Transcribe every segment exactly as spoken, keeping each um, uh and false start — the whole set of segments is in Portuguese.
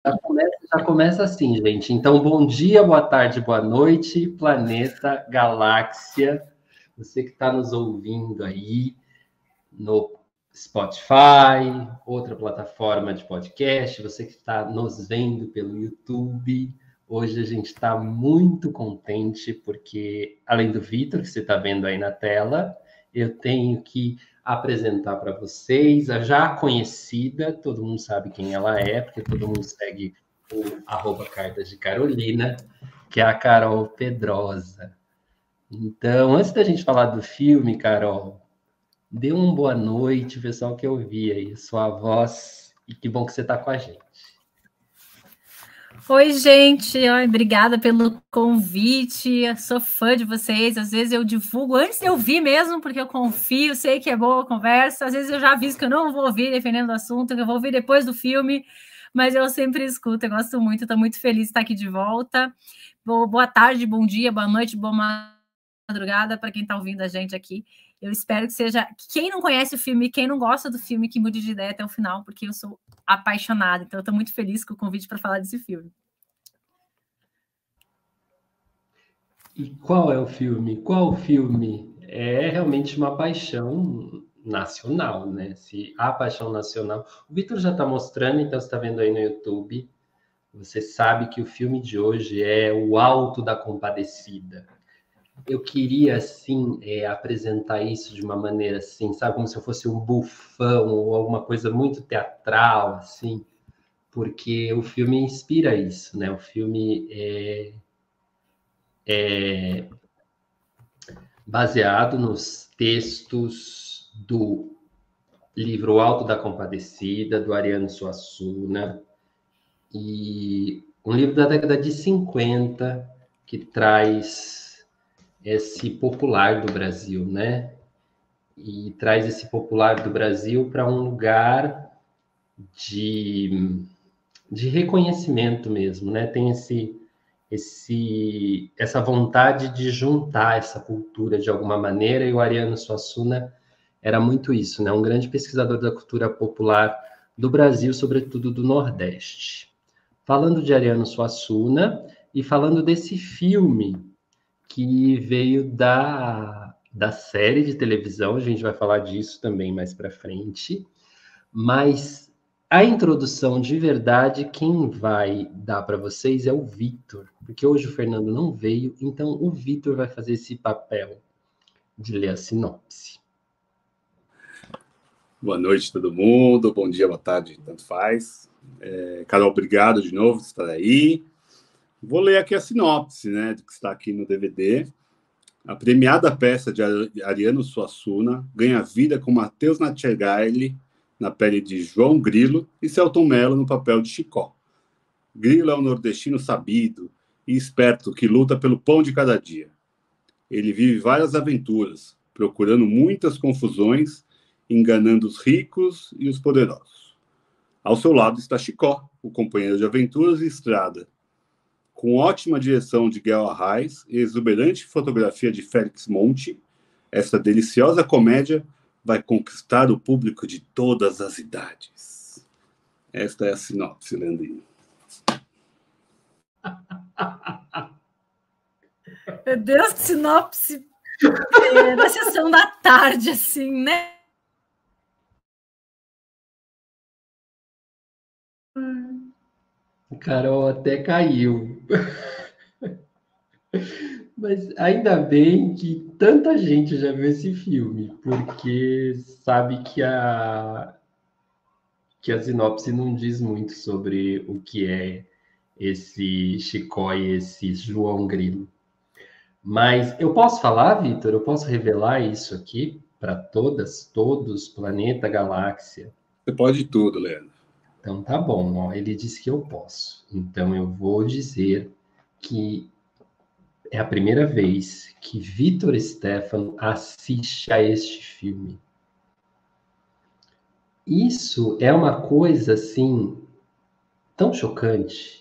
Já começa, já começa assim, gente. Então, bom dia, boa tarde, boa noite, planeta, galáxia. Você que está nos ouvindo aí no Spotify, outra plataforma de podcast, você que está nos vendo pelo YouTube. Hoje a gente está muito contente porque, além do Vitor, que você está vendo aí na tela, eu tenho que apresentar para vocês a já conhecida, todo mundo sabe quem ela é, porque todo mundo segue o arroba Cartas de Carolina, que é a Carol Pedrosa. Então, antes da gente falar do filme, Carol, dê uma boa noite, pessoal que eu vi aí, sua voz, e que bom que você está com a gente. Oi, gente, Ai, obrigada pelo convite, eu sou fã de vocês, às vezes eu divulgo antes de eu ouvir mesmo, porque eu confio, sei que é boa a conversa, às vezes eu já aviso que eu não vou ouvir defendendo o assunto, que eu vou ouvir depois do filme, mas eu sempre escuto, eu gosto muito, estou muito feliz de estar aqui de volta. Boa tarde, bom dia, boa noite, boa madrugada para quem está ouvindo a gente aqui. Eu espero que seja, quem não conhece o filme, quem não gosta do filme, que mude de ideia até o final, porque eu sou apaixonada, então eu estou muito feliz com o convite para falar desse filme. E qual é o filme? Qual o filme? É realmente uma paixão nacional, né? Se a paixão nacional... O Vitor já está mostrando, então você está vendo aí no YouTube. Você sabe que o filme de hoje é O Alto da Compadecida. Eu queria, assim, é, apresentar isso de uma maneira assim, sabe? Como se eu fosse um bufão ou alguma coisa muito teatral, assim. Porque o filme inspira isso, né? O filme é... é baseado nos textos do livro O Alto da Compadecida, do Ariano Suassuna, e um livro da década de cinquenta que traz esse popular do Brasil, né? E traz esse popular do Brasil para um lugar de, de reconhecimento mesmo, né? Tem esse, esse, essa vontade de juntar essa cultura de alguma maneira, e o Ariano Suassuna era muito isso, né? Um grande pesquisador da cultura popular do Brasil, sobretudo do Nordeste. Falando de Ariano Suassuna e falando desse filme que veio da, da série de televisão, a gente vai falar disso também mais para frente, mas a introdução de verdade, quem vai dar para vocês é o Vitor, porque hoje o Fernando não veio, então o Vitor vai fazer esse papel de ler a sinopse. Boa noite, todo mundo. Bom dia, boa tarde, tanto faz. É, Carol, obrigado de novo por estar aí. Vou ler aqui a sinopse, né, do que está aqui no D V D. A premiada peça de Ariano Suassuna ganha vida com Matheus Natchergaile na pele de João Grilo e Selton Mello no papel de Chicó. Grilo é um nordestino sabido e esperto que luta pelo pão de cada dia. Ele vive várias aventuras, procurando muitas confusões, enganando os ricos e os poderosos. Ao seu lado está Chicó, o companheiro de aventuras e estrada. Com ótima direção de Guel Arraes e exuberante fotografia de Félix Monte, essa deliciosa comédia vai conquistar o público de todas as idades. Esta é a sinopse, Leandrinho. Meu Deus, que sinopse é, da sessão da tarde, assim, né? Carol até caiu. Mas ainda bem que tanta gente já viu esse filme, porque sabe que a, que a sinopse não diz muito sobre o que é esse Chicó e esse João Grilo. Mas eu posso falar, Vitor? Eu posso revelar isso aqui para todas, todos, planeta, galáxia? Você pode tudo, Leandro. Então tá bom, ó, ele disse que eu posso. Então eu vou dizer que é a primeira vez que Vitor Stefano assiste a este filme. Isso é uma coisa, assim, tão chocante.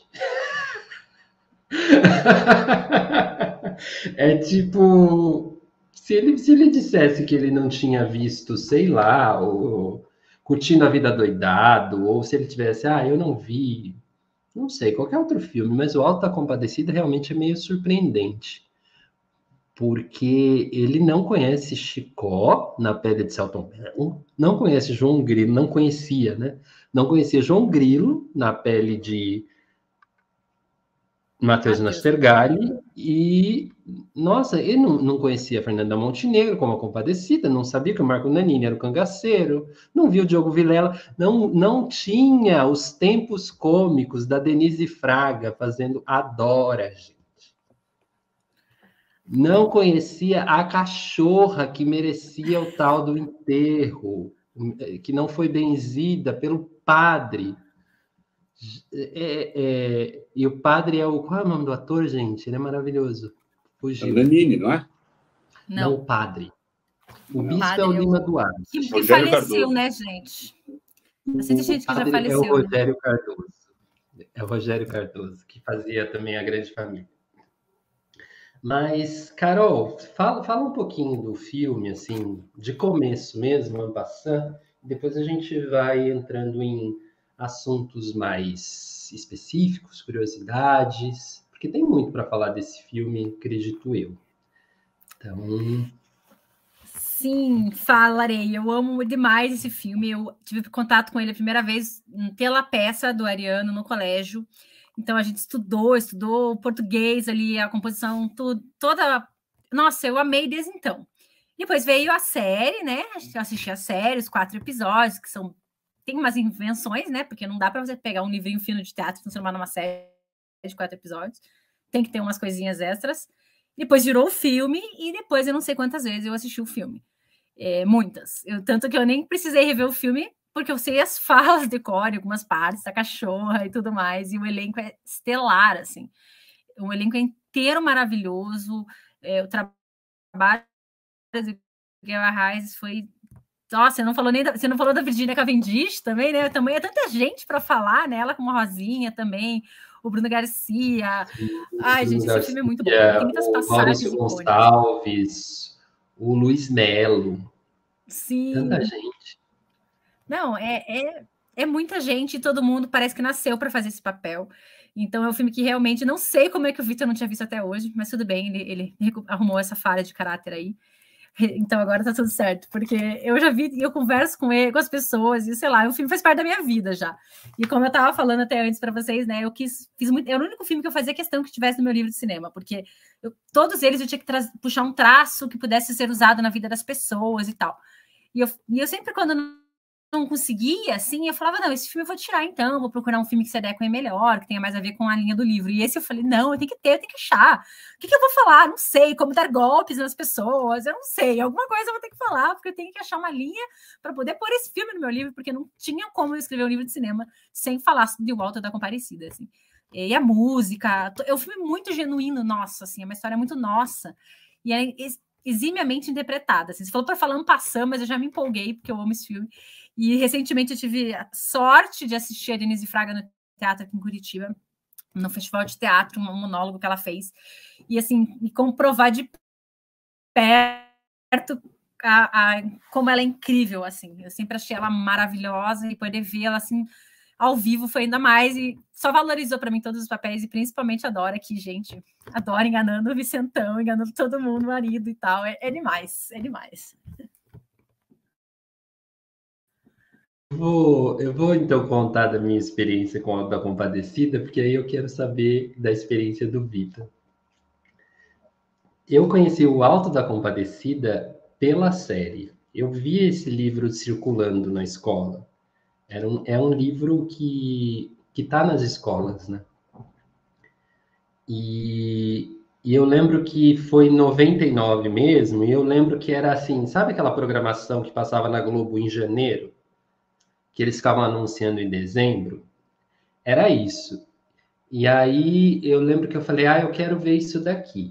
É tipo... Se ele, se ele dissesse que ele não tinha visto, sei lá, ou Curtindo a Vida Doidado, ou se ele tivesse, ah, eu não vi não sei, qualquer outro filme, mas o Alto da Compadecida realmente é meio surpreendente. Porque ele não conhece Chicó na pele de Selton Mello, não conhece João Grilo, não conhecia, né? Não conhecia João Grilo na pele de Matheus Nastergalli, e, nossa, ele não, não conhecia a Fernanda Montenegro como a Compadecida, não sabia que o Marco Nanini era o cangaceiro, não viu o Diogo Vilela, não, não tinha os tempos cômicos da Denise Fraga fazendo Adora, gente. Não conhecia a cachorra que merecia o tal do enterro, que não foi benzida pelo padre. É, é, e o padre é o... Qual é o nome do ator, gente? Ele é maravilhoso. Fugiu. É o Nanini, não é? Não, não o padre. O não. bispo padre é o Lima é o... Duarte. Que, que faleceu, né, gente? Bastante gente que já faleceu. É o Rogério né? Cardoso. É o Rogério Cardoso, que fazia também A Grande Família. Mas, Carol, fala, fala um pouquinho do filme, assim, de começo mesmo, en passant, depois a gente vai entrando em assuntos mais específicos, curiosidades, porque tem muito para falar desse filme, acredito eu. Então... Sim, falarei. Eu amo demais esse filme. Eu tive contato com ele a primeira vez pela peça do Ariano no colégio. Então, a gente estudou, estudou português ali, a composição, tudo, toda... Nossa, eu amei desde então. Depois veio a série, né? Eu assisti a série, os quatro episódios, que são... Tem umas invenções, né? Porque não dá para você pegar um livrinho fino de teatro e transformar numa série de quatro episódios. Tem que ter umas coisinhas extras. Depois virou o filme, e depois eu não sei quantas vezes eu assisti o filme. É, muitas. Eu, tanto que eu nem precisei rever o filme, porque eu sei as falas de cor, algumas partes, da cachorra e tudo mais, e o elenco é estelar, assim. O elenco é inteiro maravilhoso, é, o trabalho do Miguel Arraes foi... Nossa, você não falou nem da, você não falou da Virginia Cavendish também, né? Também é tanta gente para falar, né? Ela como a Rosinha também, o Bruno Garcia. Sim, Ai, gente, Garcia, esse filme é muito bom. Tem muitas passagens icônicas. Gonçalves, o Luiz Melo. Sim. Tanta gente. Não, é, é, é muita gente e todo mundo parece que nasceu para fazer esse papel. Então é um filme que realmente não sei como é que o Vitor não tinha visto até hoje, mas tudo bem, ele, ele arrumou essa falha de caráter aí. Então agora tá tudo certo, porque eu já vi, eu converso com ele, com as pessoas, e sei lá, o filme faz parte da minha vida já. E como eu tava falando até antes para vocês, né, eu quis, fiz muito, era o único filme que eu fazia questão que tivesse no meu livro de cinema, porque eu, todos eles eu tinha que puxar um traço que pudesse ser usado na vida das pessoas e tal. E eu, e eu sempre, quando não não conseguia, assim, eu falava, não, esse filme eu vou tirar então, vou procurar um filme que se adeque melhor, que tenha mais a ver com a linha do livro. E esse eu falei, não, eu tenho que ter, eu tenho que achar. O que, que eu vou falar? Não sei, como dar golpes nas pessoas, eu não sei, alguma coisa eu vou ter que falar, porque eu tenho que achar uma linha para poder pôr esse filme no meu livro, porque não tinha como eu escrever um livro de cinema sem falar de O Alto da Compadecida, assim. E a música, é um filme muito genuíno, nossa, assim, é uma história muito nossa. E é eximiamente interpretada. Assim, você falou para falar um passão, mas eu já me empolguei, porque eu amo esse filme. E recentemente eu tive a sorte de assistir a Denise Fraga no teatro aqui em Curitiba, no Festival de Teatro, um monólogo que ela fez. E assim, e comprovar de perto a, a, como ela é incrível, assim. Eu sempre achei ela maravilhosa e poder ver ela assim ao vivo foi ainda mais, e só valorizou para mim todos os papéis, e principalmente a Dora, que, gente, a Dora enganando o Vicentão, enganando todo mundo, o marido e tal, é, é demais, é demais. Eu vou, eu vou, então, contar da minha experiência com o Alto da Compadecida, porque aí eu quero saber da experiência do Vitor. Eu conheci o Alto da Compadecida pela série. Eu vi esse livro circulando na escola. Era um, é um livro que que está nas escolas, né? E, e eu lembro que foi em noventa e nove mesmo, e eu lembro que era assim, sabe aquela programação que passava na Globo em janeiro? Que eles ficavam anunciando em dezembro? Era isso. E aí eu lembro que eu falei, ah, eu quero ver isso daqui.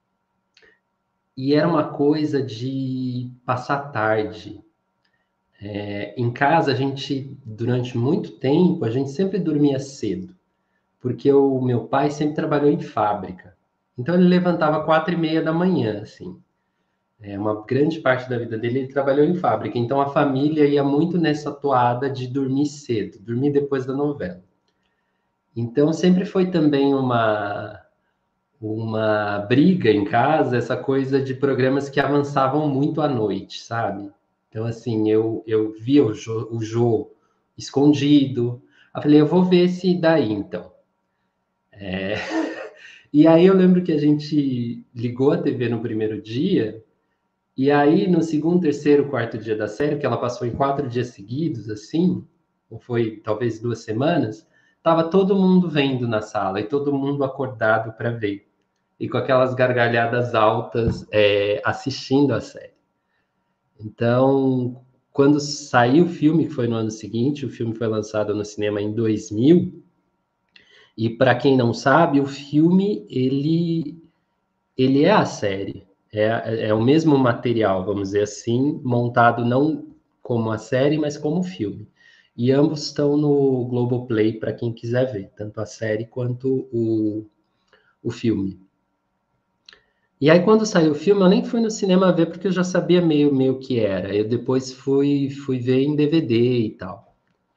E era uma coisa de passar tarde. É, em casa, a gente, durante muito tempo, a gente sempre dormia cedo, porque o meu pai sempre trabalhou em fábrica. Então, ele levantava quatro e meia da manhã, assim. É, uma grande parte da vida dele, ele trabalhou em fábrica. Então, a família ia muito nessa toada de dormir cedo, dormir depois da novela. Então, sempre foi também uma, uma briga em casa, essa coisa de programas que avançavam muito à noite, sabe? Então, assim, eu, eu via o Jô, o Jô escondido, eu falei, eu vou ver esse daí, então. É... E aí eu lembro que a gente ligou a T V no primeiro dia, e aí no segundo, terceiro, quarto dia da série, que ela passou em quatro dias seguidos, assim, ou foi talvez duas semanas, tava todo mundo vendo na sala e todo mundo acordado para ver. E com aquelas gargalhadas altas é, assistindo a série. Então, quando saiu o filme, que foi no ano seguinte, o filme foi lançado no cinema em dois mil, e para quem não sabe, o filme, ele, ele é a série. É, é o mesmo material, vamos dizer assim, montado não como a série, mas como filme. E ambos estão no Globoplay para quem quiser ver, tanto a série quanto o, o filme. E aí, quando saiu o filme, eu nem fui no cinema ver, porque eu já sabia meio meio o que era. Eu depois fui, fui ver em D V D e tal.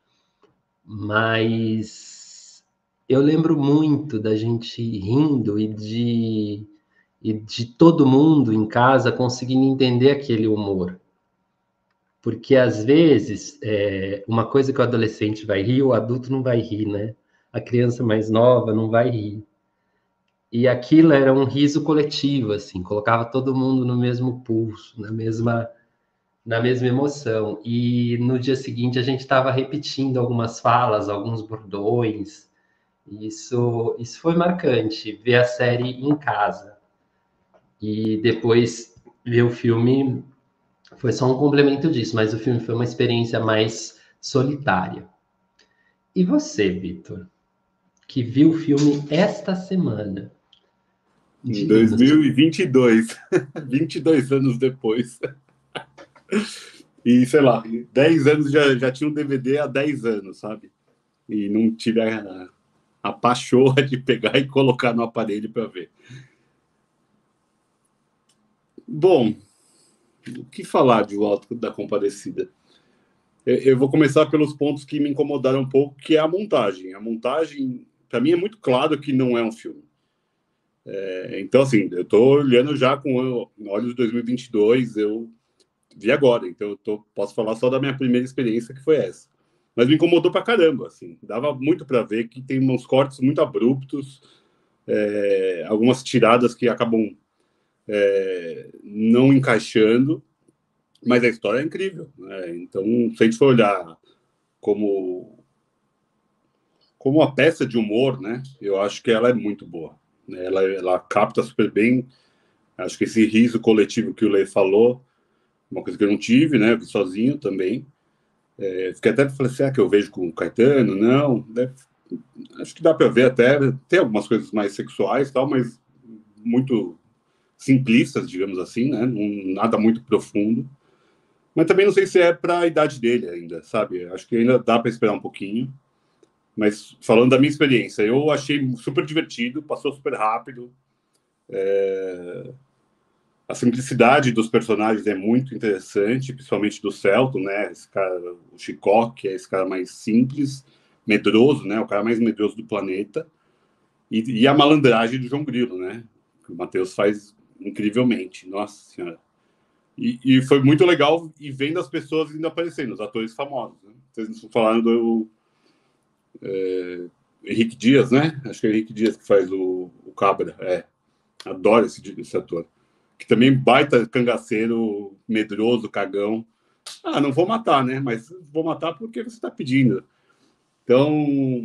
Mas eu lembro muito da gente rindo e de, e de todo mundo em casa conseguindo entender aquele humor. Porque, às vezes, é, uma coisa que o adolescente vai rir, o adulto não vai rir, né? A criança mais nova não vai rir. E aquilo era um riso coletivo, assim, colocava todo mundo no mesmo pulso, na mesma, na mesma emoção. E no dia seguinte a gente estava repetindo algumas falas, alguns bordões. Isso, isso foi marcante, ver a série em casa. E depois ver o filme foi só um complemento disso, mas o filme foi uma experiência mais solitária. E você, Vitor, que viu o filme esta semana? Em dois mil e vinte e dois, vinte e dois anos depois. E, sei lá, dez anos já, já tinha um D V D há dez anos, sabe? E não tive a, a pachorra de pegar e colocar no aparelho para ver. Bom, o que falar de O Auto da Compadecida? Eu, eu vou começar pelos pontos que me incomodaram um pouco, que é a montagem. A montagem, para mim, é muito claro que não é um filme. É, então, assim, eu estou olhando já com olhos de dois mil e vinte e dois, eu vi agora, então eu tô, posso falar só da minha primeira experiência, que foi essa. Mas me incomodou pra caramba, assim, dava muito para ver que tem uns cortes muito abruptos, é, algumas tiradas que acabam é, não encaixando, mas a história é incrível, né? Então, se a gente for olhar como como uma peça de humor, né, eu acho que ela é muito boa, né? ela, ela capta super bem, acho que esse riso coletivo que o Lê falou, uma coisa que eu não tive, né? Eu vi sozinho também. É, fiquei até falando assim, ah, que eu vejo com o Caetano, não. Né? Acho que dá para ver até. Tem algumas coisas mais sexuais tal, mas muito simplistas, digamos assim, né? Não, nada muito profundo. Mas também não sei se é para a idade dele ainda, sabe? Acho que ainda dá para esperar um pouquinho. Mas falando da minha experiência, eu achei super divertido, passou super rápido. É... A simplicidade dos personagens é muito interessante, principalmente do Celton, né? Esse cara, o Chicó, que é esse cara mais simples, medroso, né? O cara mais medroso do planeta. E, e a malandragem do João Grilo, né? Que o Matheus faz incrivelmente. Nossa Senhora. E, e foi muito legal e vendo as pessoas ainda aparecendo, os atores famosos. Né? Vocês não estão falando do é, Henrique Dias, né? Acho que é o Henrique Dias que faz o, o Cabra. É. Adoro esse, esse ator. Que também baita cangaceiro, medroso, cagão. Ah, não vou matar, né? Mas vou matar porque você está pedindo. Então,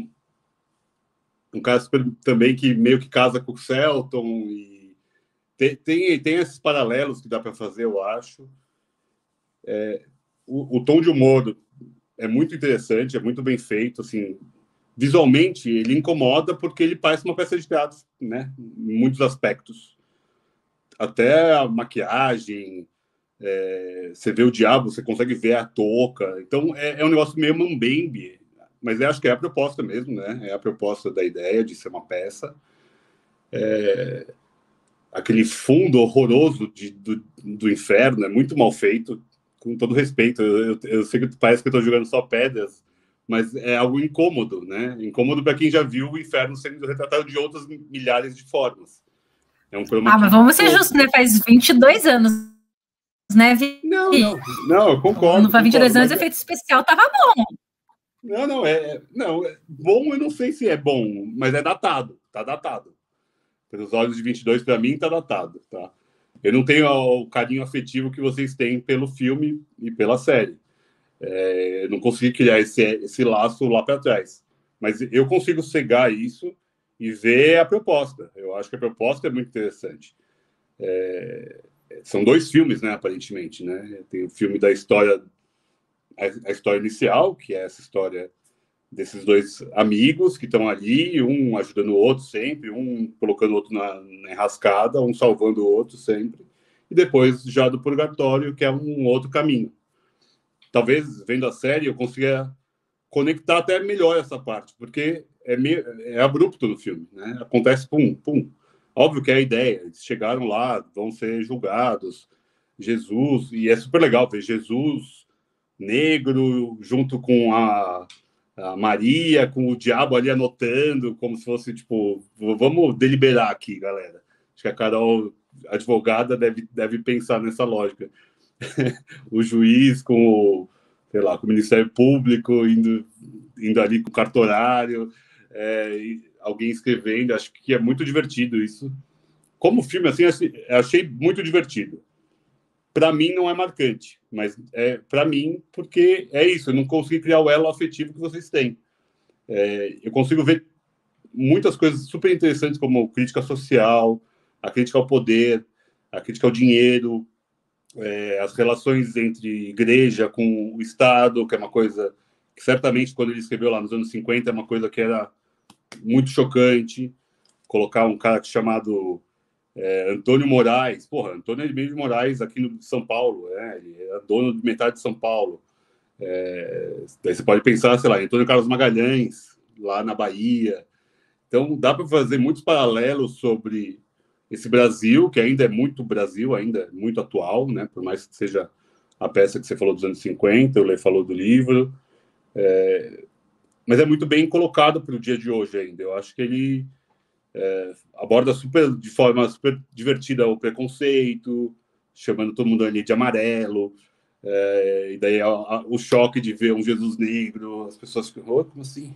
um cara super, também que meio que casa com o Celton. E tem, tem, tem esses paralelos que dá para fazer, eu acho. É, o, o tom de humor é muito interessante, é muito bem feito. Assim, visualmente, ele incomoda porque ele parece uma peça de teatro, né? Em muitos aspectos. Até a maquiagem, é, você vê o diabo, você consegue ver a touca. Então, é, é um negócio meio mambembe, mas eu acho que é a proposta mesmo, né? É a proposta da ideia de ser uma peça. É, aquele fundo horroroso de, do, do inferno é muito mal feito, com todo respeito. Eu, eu, eu sei que parece que eu estou jogando só pedras mas é algo incômodo, né? Incômodo para quem já viu o inferno sendo retratado de outras milhares de formas. É um chroma Ah, mas vamos ser justos, né? Faz vinte e dois anos, né, Vi? Não, não, não, eu concordo. Não faz vinte e dois concordo, anos, o efeito especial tava bom. Não, não, é, não, é bom, eu não sei se é bom, mas é datado, tá datado. Pelos olhos de vinte e dois, para mim, tá datado, tá? Eu não tenho o carinho afetivo que vocês têm pelo filme e pela série. É, eu não consegui criar esse, esse laço lá para trás. Mas eu consigo cegar isso e ver a proposta. Eu acho que a proposta é muito interessante. É, são dois filmes, né, aparentemente, né? Tem o filme da história, a história inicial, que é essa história desses dois amigos que estão ali, um ajudando o outro sempre, um colocando o outro na, na enrascada, um salvando o outro sempre. E depois já do purgatório, que é um outro caminho. Talvez, vendo a série, eu consiga conectar até melhor essa parte, porque é, meio, é abrupto no filme, né? Acontece pum, pum. Óbvio que é a ideia, eles chegaram lá, vão ser julgados, Jesus, e é super legal ver Jesus negro junto com a, a Maria, com o diabo ali anotando, como se fosse, tipo, vamos deliberar aqui, galera. Acho que a Carol, advogada, deve, deve pensar nessa lógica. O juiz com o, sei lá, com o Ministério Público indo, indo ali com o cartorário, é, alguém escrevendo, acho que é muito divertido isso. Como filme, assim, achei muito divertido. Para mim não é marcante, mas é para mim porque é isso, eu não consegui criar o elo afetivo que vocês têm. É, eu consigo ver muitas coisas super interessantes, como crítica social, a crítica ao poder, a crítica ao dinheiro, é, as relações entre igreja com o Estado, que é uma coisa que certamente quando ele escreveu lá nos anos cinquenta é uma coisa que era muito chocante. Colocar um cara chamado é, Antônio Moraes, porra, Antônio Emílio de Moraes aqui no São Paulo, é, ele era dono de metade de São Paulo. É, daí você pode pensar, sei lá, Antônio Carlos Magalhães, lá na Bahia. Então, dá para fazer muitos paralelos sobre esse Brasil, que ainda é muito Brasil, ainda é muito atual, né? Por mais que seja a peça que você falou dos anos cinquenta, o Lê falou do livro. É, mas é muito bem colocado para o dia de hoje ainda. Eu acho que ele é, aborda super, de forma super divertida o preconceito, chamando todo mundo ali de amarelo. É, e daí a, a, o choque de ver um Jesus negro, as pessoas ficam, oh, como assim?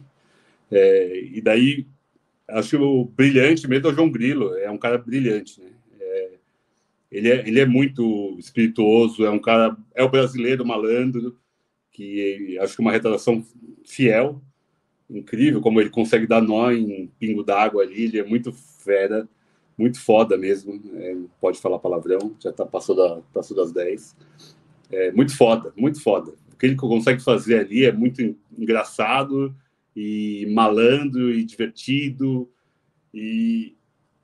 É, e daí acho o brilhante mesmo é o João Grilo, é um cara brilhante, né? É, ele, é, ele é muito espirituoso, é um cara, é o brasileiro malandro, que acho que é uma retratação fiel, incrível, como ele consegue dar nó em pingo d'água ali, ele é muito fera, muito foda mesmo, é, pode falar palavrão, já tá, passou, da, passou das dez. É muito foda, muito foda. O que ele consegue fazer ali é muito engraçado e malandro e divertido e,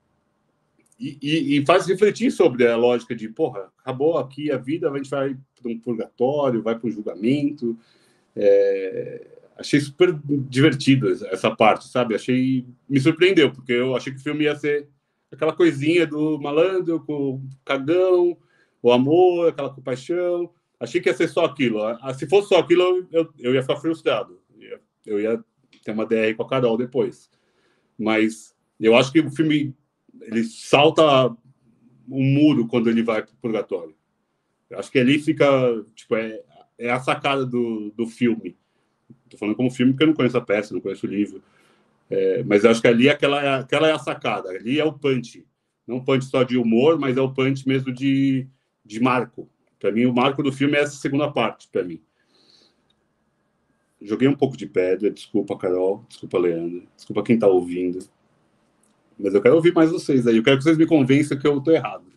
e, e faz refletir sobre a lógica de, porra, acabou aqui a vida, a gente vai para um purgatório, vai para um julgamento. É, achei super divertido essa parte, sabe? Achei, me surpreendeu, porque eu achei que o filme ia ser aquela coisinha do malandro com o cagão, o amor, aquela compaixão. Achei que ia ser só aquilo. Se fosse só aquilo, eu, eu ia ficar frustrado. Eu ia ter uma D R com a Carol depois. Mas eu acho que o filme ele salta um muro quando ele vai para o purgatório. Eu acho que ali fica... Tipo, é, é a sacada do, do filme. Estou falando como filme porque eu não conheço a peça, não conheço o livro. É, mas eu acho que ali aquela, aquela é a sacada. Ali é o punch. Não punch só de humor, mas é o punch mesmo de, de marco. Para mim, o marco do filme é essa segunda parte, para mim. Joguei um pouco de pedra, desculpa, Carol, desculpa, Leandro, desculpa quem está ouvindo. Mas eu quero ouvir mais vocês aí. Eu quero que vocês me convençam que eu estou errado.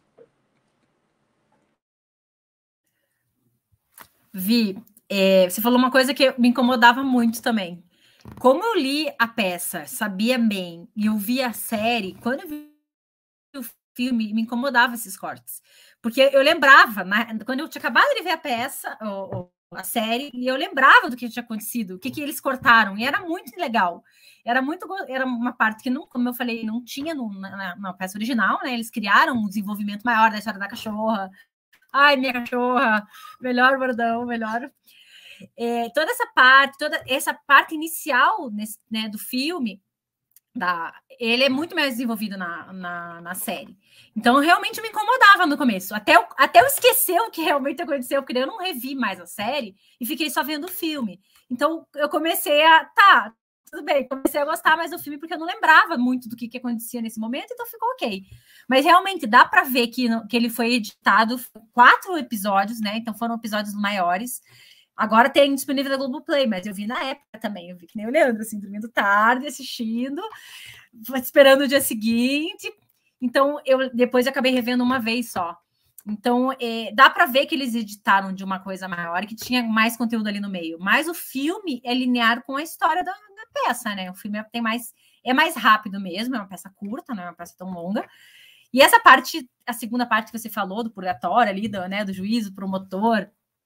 Vi, é, você falou uma coisa que me incomodava muito também. Como eu li a peça, sabia bem, e eu vi a série, quando eu vi o filme, me incomodava esses cortes. Porque eu lembrava, né, quando eu tinha acabado de ver a peça, ou, ou a série, e eu lembrava do que tinha acontecido, o que, que eles cortaram, e era muito legal. Era muito, era uma parte que, não, como eu falei, não tinha no, na, na peça original, né? Eles criaram um desenvolvimento maior da história da cachorra. Ai, minha cachorra, melhor bordão, melhor. é, toda essa parte, toda essa parte inicial nesse, né, do filme, da, ele é muito mais desenvolvido na, na, na série. Então, realmente me incomodava no começo. Até eu, até eu esquecer o que realmente aconteceu, porque eu não revi mais a série e fiquei só vendo o filme. Então, eu comecei a... Tá, tudo bem, comecei a gostar mais do filme porque eu não lembrava muito do que, que acontecia nesse momento, então ficou ok. Mas realmente dá para ver que, que ele foi editado quatro episódios, né? Então foram episódios maiores. Agora tem disponível na Globoplay, mas eu vi na época também. Eu vi que nem o Leandro, assim, dormindo tarde, assistindo, esperando o dia seguinte. Então, eu depois eu acabei revendo uma vez só. Então, é, dá para ver que eles editaram de uma coisa maior, que tinha mais conteúdo ali no meio. Mas o filme é linear com a história da, da peça, né? O filme tem mais, é mais rápido mesmo, é uma peça curta, não é uma peça tão longa. E essa parte, a segunda parte que você falou, do purgatório ali, do, né, do juízo, promotor,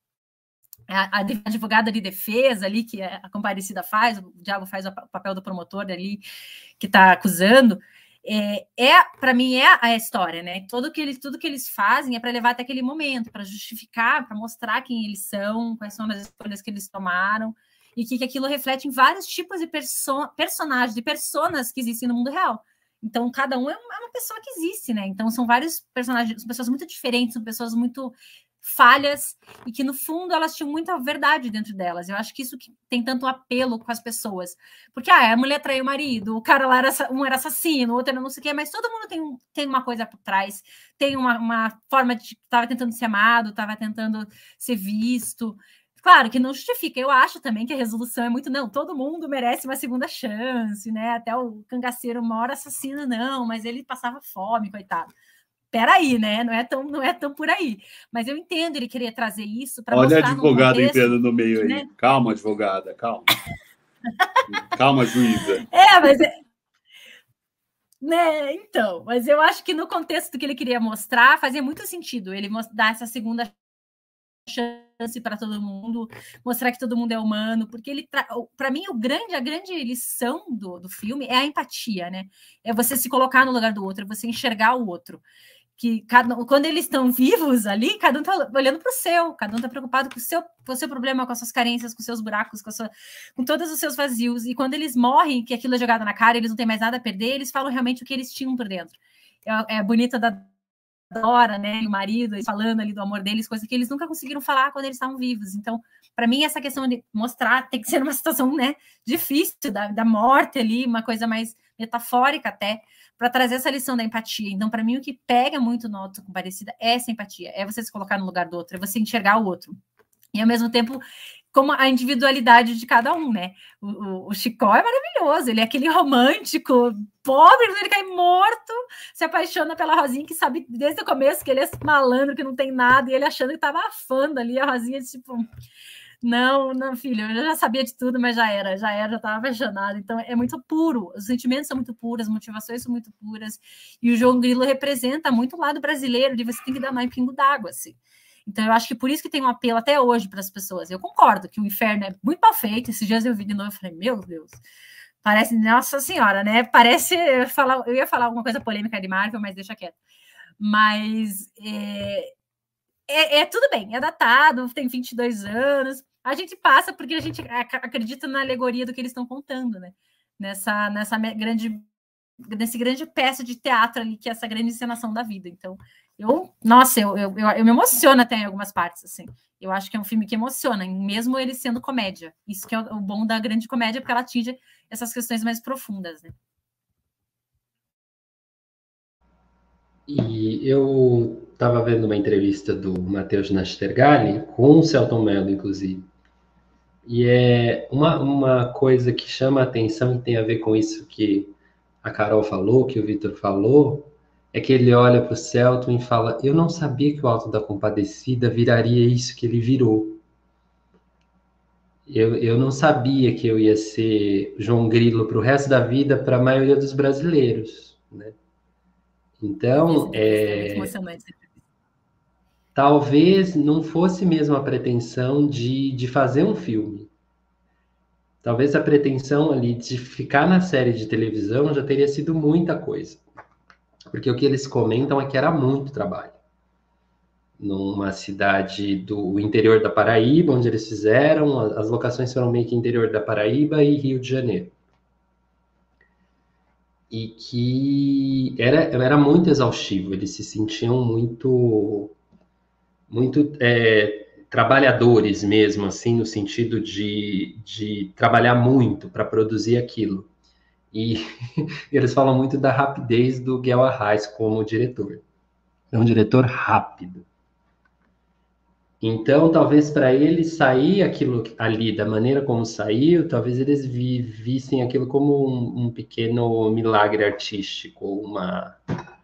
a, a advogada de defesa ali, que a comparecida faz, o Diabo faz o papel do promotor ali, que está acusando, é, é para mim, é a história, né? Tudo que eles, tudo que eles fazem é para levar até aquele momento, para justificar, para mostrar quem eles são, quais são as escolhas que eles tomaram, e que, que aquilo reflete em vários tipos de perso personagens, de personas que existem no mundo real. Então, cada um é uma pessoa que existe, né? Então, são vários personagens, são pessoas muito diferentes, são pessoas muito falhas, e que, no fundo, elas tinham muita verdade dentro delas. Eu acho que isso que tem tanto apelo com as pessoas. Porque, ah, a mulher traiu o marido, o cara lá, era, um era assassino, o outro era não sei o quê, mas todo mundo tem, tem uma coisa por trás, tem uma, uma forma de... Estava tentando ser amado, estava tentando ser visto... Claro que não justifica, eu acho também que a resolução é muito, não, todo mundo merece uma segunda chance, né? Até o cangaceiro mora assassino, não, mas ele passava fome, coitado. Peraí, né? Não é tão, não é tão por aí. Mas eu entendo ele querer trazer isso para mostrar. Olha a advogada contexto, entrando no meio aí. Né? Calma, advogada, calma. Calma, juíza. É, mas... É... Né? Então, mas eu acho que no contexto que ele queria mostrar, fazia muito sentido ele dar essa segunda chance para todo mundo, mostrar que todo mundo é humano, porque ele para mim o grande a grande lição do, do filme é a empatia, né? É você se colocar no lugar do outro, é você enxergar o outro. Que cada, quando eles estão vivos ali, cada um está olhando para o seu, cada um está preocupado com o seu, com o seu problema, com as suas carências, com os seus buracos, com, a sua, com todos os seus vazios. E quando eles morrem, que aquilo é jogado na cara, eles não têm mais nada a perder, eles falam realmente o que eles tinham por dentro. É, é bonita da Dora, né, e o marido, falando ali do amor deles, coisa que eles nunca conseguiram falar quando eles estavam vivos. Então, para mim, essa questão de mostrar tem que ser uma situação, né, difícil, da, da morte ali, uma coisa mais metafórica até, para trazer essa lição da empatia. Então, para mim, o que pega muito no Auto da Compadecida é essa empatia, é você se colocar no lugar do outro, é você enxergar o outro. E, ao mesmo tempo, como a individualidade de cada um, né? O, o, o Chicó é maravilhoso, ele é aquele romântico, pobre, ele cai morto, se apaixona pela Rosinha, que sabe desde o começo que ele é malandro, que não tem nada, e ele achando que estava afando ali, a Rosinha, tipo, não, não, filho, eu já sabia de tudo, mas já era, já era, já estava apaixonado. Então, é muito puro, os sentimentos são muito puros, as motivações são muito puras, e o João Grilo representa muito o lado brasileiro, de você tem que dar mais pingo d'água, assim. Então, eu acho que por isso que tem um apelo até hoje para as pessoas. Eu concordo que o inferno é muito mal feito. Esses dias eu vi de novo e falei, meu Deus, parece, nossa senhora, né? Parece, eu, falar, eu ia falar alguma coisa polêmica de Marvel, mas deixa quieto. Mas é, é, é tudo bem, é datado, tem vinte e dois anos. A gente passa porque a gente acredita na alegoria do que eles estão contando, né? Nessa, nessa grande, nesse grande peça de teatro ali, que é essa grande encenação da vida. Então, eu, nossa, eu, eu, eu, eu me emociono até em algumas partes, assim. Eu acho que é um filme que emociona, mesmo ele sendo comédia. Isso que é o, o bom da grande comédia, porque ela atinge essas questões mais profundas, né? E eu estava vendo uma entrevista do Matheus Nastergalli com o Selton Mello, inclusive. E é uma, uma coisa que chama a atenção e tem a ver com isso que a Carol falou, que o Vitor falou, é que ele olha para o Selton e fala, eu não sabia que o Auto da Compadecida viraria isso que ele virou. Eu, eu não sabia que eu ia ser João Grilo para o resto da vida para a maioria dos brasileiros, né? Então, é, talvez não fosse mesmo a pretensão de, de fazer um filme. Talvez a pretensão ali de ficar na série de televisão já teria sido muita coisa. Porque o que eles comentam é que era muito trabalho. numa cidade do interior da Paraíba, onde eles fizeram, as locações foram meio que interior da Paraíba e Rio de Janeiro. E que era, era muito exaustivo, eles se sentiam muito, muito é, trabalhadores mesmo, assim, no sentido de, de trabalhar muito para produzir aquilo. E eles falam muito da rapidez do Guel Arraes como diretor. É um diretor rápido. Então, talvez para ele sair aquilo ali da maneira como saiu, talvez eles vi, vissem aquilo como um, um pequeno milagre artístico, uma,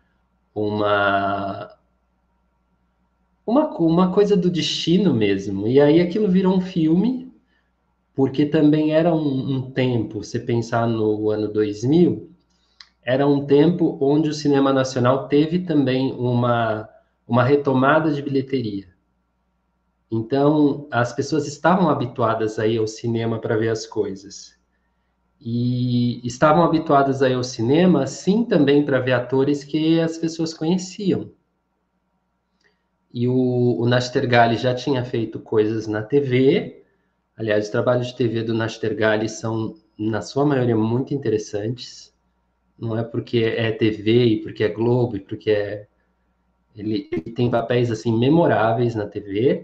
uma, uma, uma coisa do destino mesmo. E aí aquilo virou um filme, porque também era um, um tempo, você pensar no ano dois mil, era um tempo onde o cinema nacional teve também uma, uma retomada de bilheteria. Então, as pessoas estavam habituadas aí ao cinema para ver as coisas. E estavam habituadas aí ao cinema, sim, também para ver atores que as pessoas conheciam. E o, o Nastergalli já tinha feito coisas na T V. Aliás, os trabalhos de T V do Nastergalli são, na sua maioria, muito interessantes. Não é porque é T V e porque é Globo e porque é... Ele, ele tem papéis, assim, memoráveis na T V.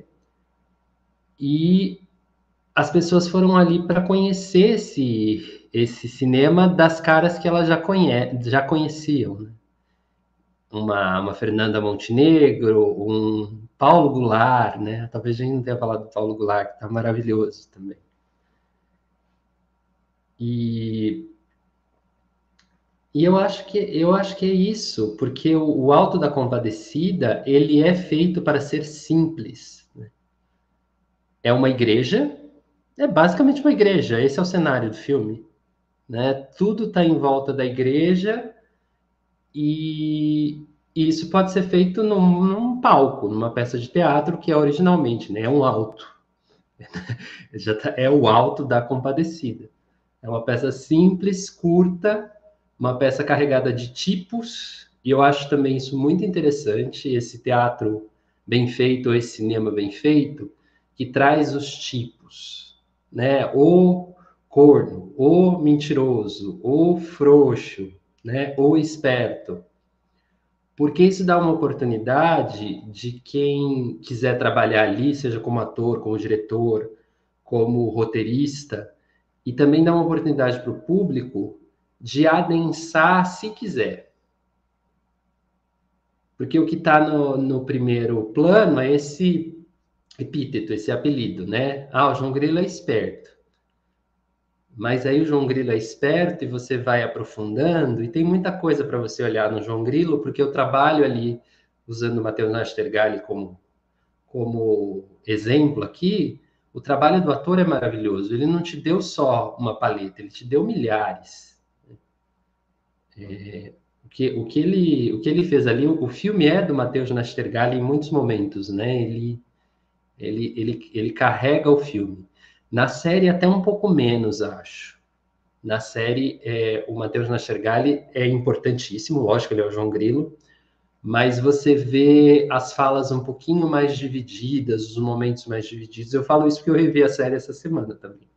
E as pessoas foram ali para conhecer esse, esse cinema das caras que elas já, conhe, já conheciam. Né? Uma, uma Fernanda Montenegro, um Paulo Goulart, né? Talvez a gente não tenha falado do Paulo Goulart, que está maravilhoso também. E, e eu, acho que, eu acho que é isso, porque o, o Alto da Compadecida, ele é feito para ser simples. Né? É uma igreja... É basicamente uma igreja, esse é o cenário do filme. Né? Tudo está em volta da igreja e, e isso pode ser feito num, num palco, numa peça de teatro que é originalmente, né? É um alto. Já tá, é o Alto da Compadecida. É uma peça simples, curta, uma peça carregada de tipos, e eu acho também isso muito interessante, esse teatro bem feito, esse cinema bem feito, que traz os tipos. Né? O corno, o mentiroso, o frouxo, né? O esperto. Porque isso dá uma oportunidade de quem quiser trabalhar ali, seja como ator, como diretor, como roteirista, e também dá uma oportunidade para o público de adensar se quiser. Porque o que está no, no primeiro plano é esse epíteto, esse apelido, né? Ah, o João Grilo é esperto. Mas aí o João Grilo é esperto e você vai aprofundando, e tem muita coisa para você olhar no João Grilo, porque eu trabalho ali, usando o Matheus Nastergalli como, como exemplo aqui, o trabalho do ator é maravilhoso. Ele não te deu só uma paleta, ele te deu milhares. É, o, que, o, que ele, o que ele fez ali, o, o filme é do Matheus Nastergalli em muitos momentos, né? Ele... Ele, ele, ele carrega o filme. Na série, até um pouco menos, acho. Na série, é, o Matheus Nastergalli é importantíssimo, lógico, ele é o João Grilo, mas você vê as falas um pouquinho mais divididas, os momentos mais divididos. Eu falo isso porque eu revi a série essa semana também.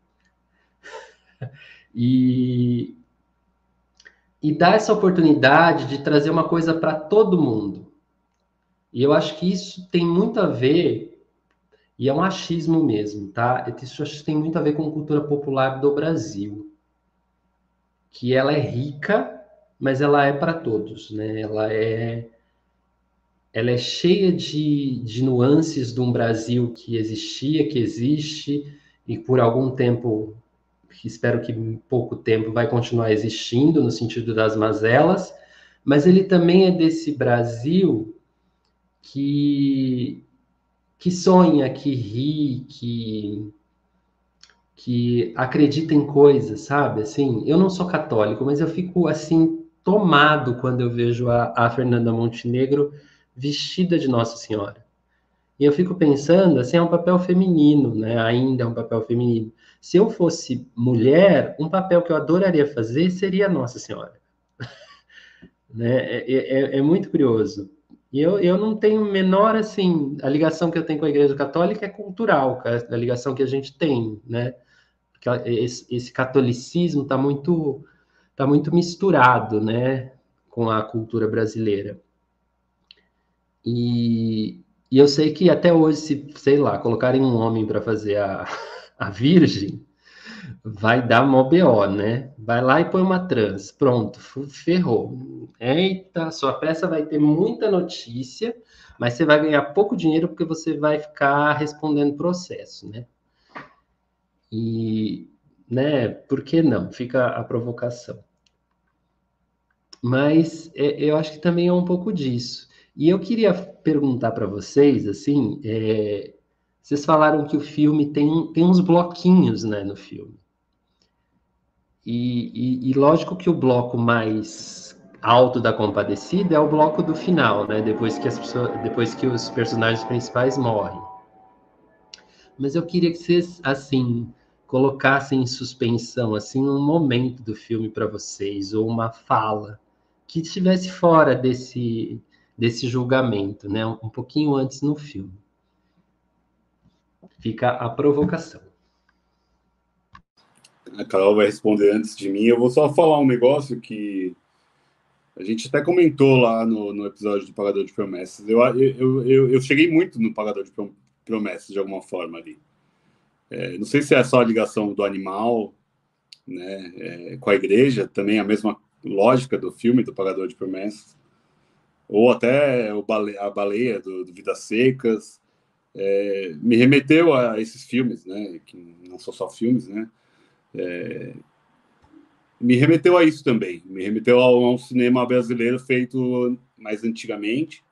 E, e dá essa oportunidade de trazer uma coisa para todo mundo. E eu acho que isso tem muito a ver... E é um achismo mesmo, tá? Isso acho que tem muito a ver com a cultura popular do Brasil. Que ela é rica, mas ela é para todos, né? Ela é, ela é cheia de, de nuances de um Brasil que existia, que existe, e por algum tempo, espero que em pouco tempo, vai continuar existindo, no sentido das mazelas, mas ele também é desse Brasil que... que sonha, que ri, que, que acredita em coisas, sabe? Assim, eu não sou católico, mas eu fico, assim, tomado quando eu vejo a, a Fernanda Montenegro vestida de Nossa Senhora. E eu fico pensando, assim, é um papel feminino, né? Ainda é um papel feminino. Se eu fosse mulher, um papel que eu adoraria fazer seria Nossa Senhora. Né? É, é, é muito curioso. E eu, eu não tenho menor, assim, a ligação que eu tenho com a Igreja Católica é cultural, a ligação que a gente tem, né? Porque esse, esse catolicismo está muito, tá muito misturado, né, com a cultura brasileira. E, e eu sei que até hoje, se, sei lá, colocarem um homem para fazer a, a Virgem, vai dar mó B O, né? Vai lá e põe uma trans. Pronto, ferrou. Eita, sua peça vai ter muita notícia, mas você vai ganhar pouco dinheiro porque você vai ficar respondendo processo, né? E, né, por que não? Fica a provocação. Mas é, eu acho que também é um pouco disso. E eu queria perguntar para vocês, assim, é, vocês falaram que o filme tem, tem uns bloquinhos, né, no filme. E, e, e lógico que o bloco mais alto da Compadecida é o bloco do final, né, depois que, as pessoas, depois que os personagens principais morrem. Mas eu queria que vocês, assim, colocassem em suspensão, assim, um momento do filme para vocês, ou uma fala que estivesse fora desse, desse julgamento, né? Um pouquinho antes no filme. Fica a provocação. A Carol vai responder antes de mim. Eu vou só falar um negócio que a gente até comentou lá no, no episódio do Pagador de Promessas. Eu, eu, eu, eu cheguei muito no Pagador de Promessas, de alguma forma, ali. É, não sei se é só a ligação do animal, né, é, com a igreja, também a mesma lógica do filme, do Pagador de Promessas, ou até o bale, a baleia do, do Vidas Secas, é, me remeteu a esses filmes, né, que não são só filmes, né, é, me remeteu a isso também, me remeteu a um cinema brasileiro feito mais antigamente,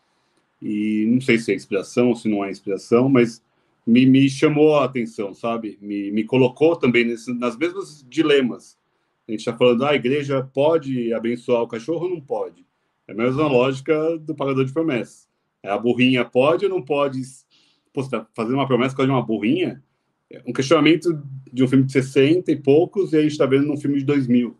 e não sei se é inspiração ou se não é inspiração, mas me, me chamou a atenção, sabe? Me, me colocou também nesse, nas mesmas dilemas. A gente está falando, ah, a igreja pode abençoar o cachorro ou não pode? É a mesma lógica do Pagador de Promessas. A burrinha pode ou não pode? Pô, você tá fazendo uma promessa com uma burrinha? É um questionamento de um filme de sessenta e poucos e a gente está vendo num filme de dois mil.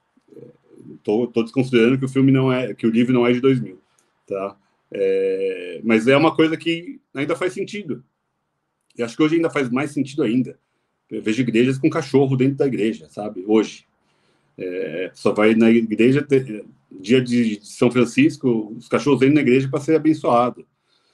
Estou desconsiderando que o filme não é, que o livro não é de dois mil, tá? É, mas é uma coisa que ainda faz sentido. E acho que hoje ainda faz mais sentido ainda. Eu vejo igrejas com cachorro dentro da igreja, sabe? Hoje. É, só vai na igreja, ter, dia de São Francisco, os cachorros dentro da igreja para ser abençoado.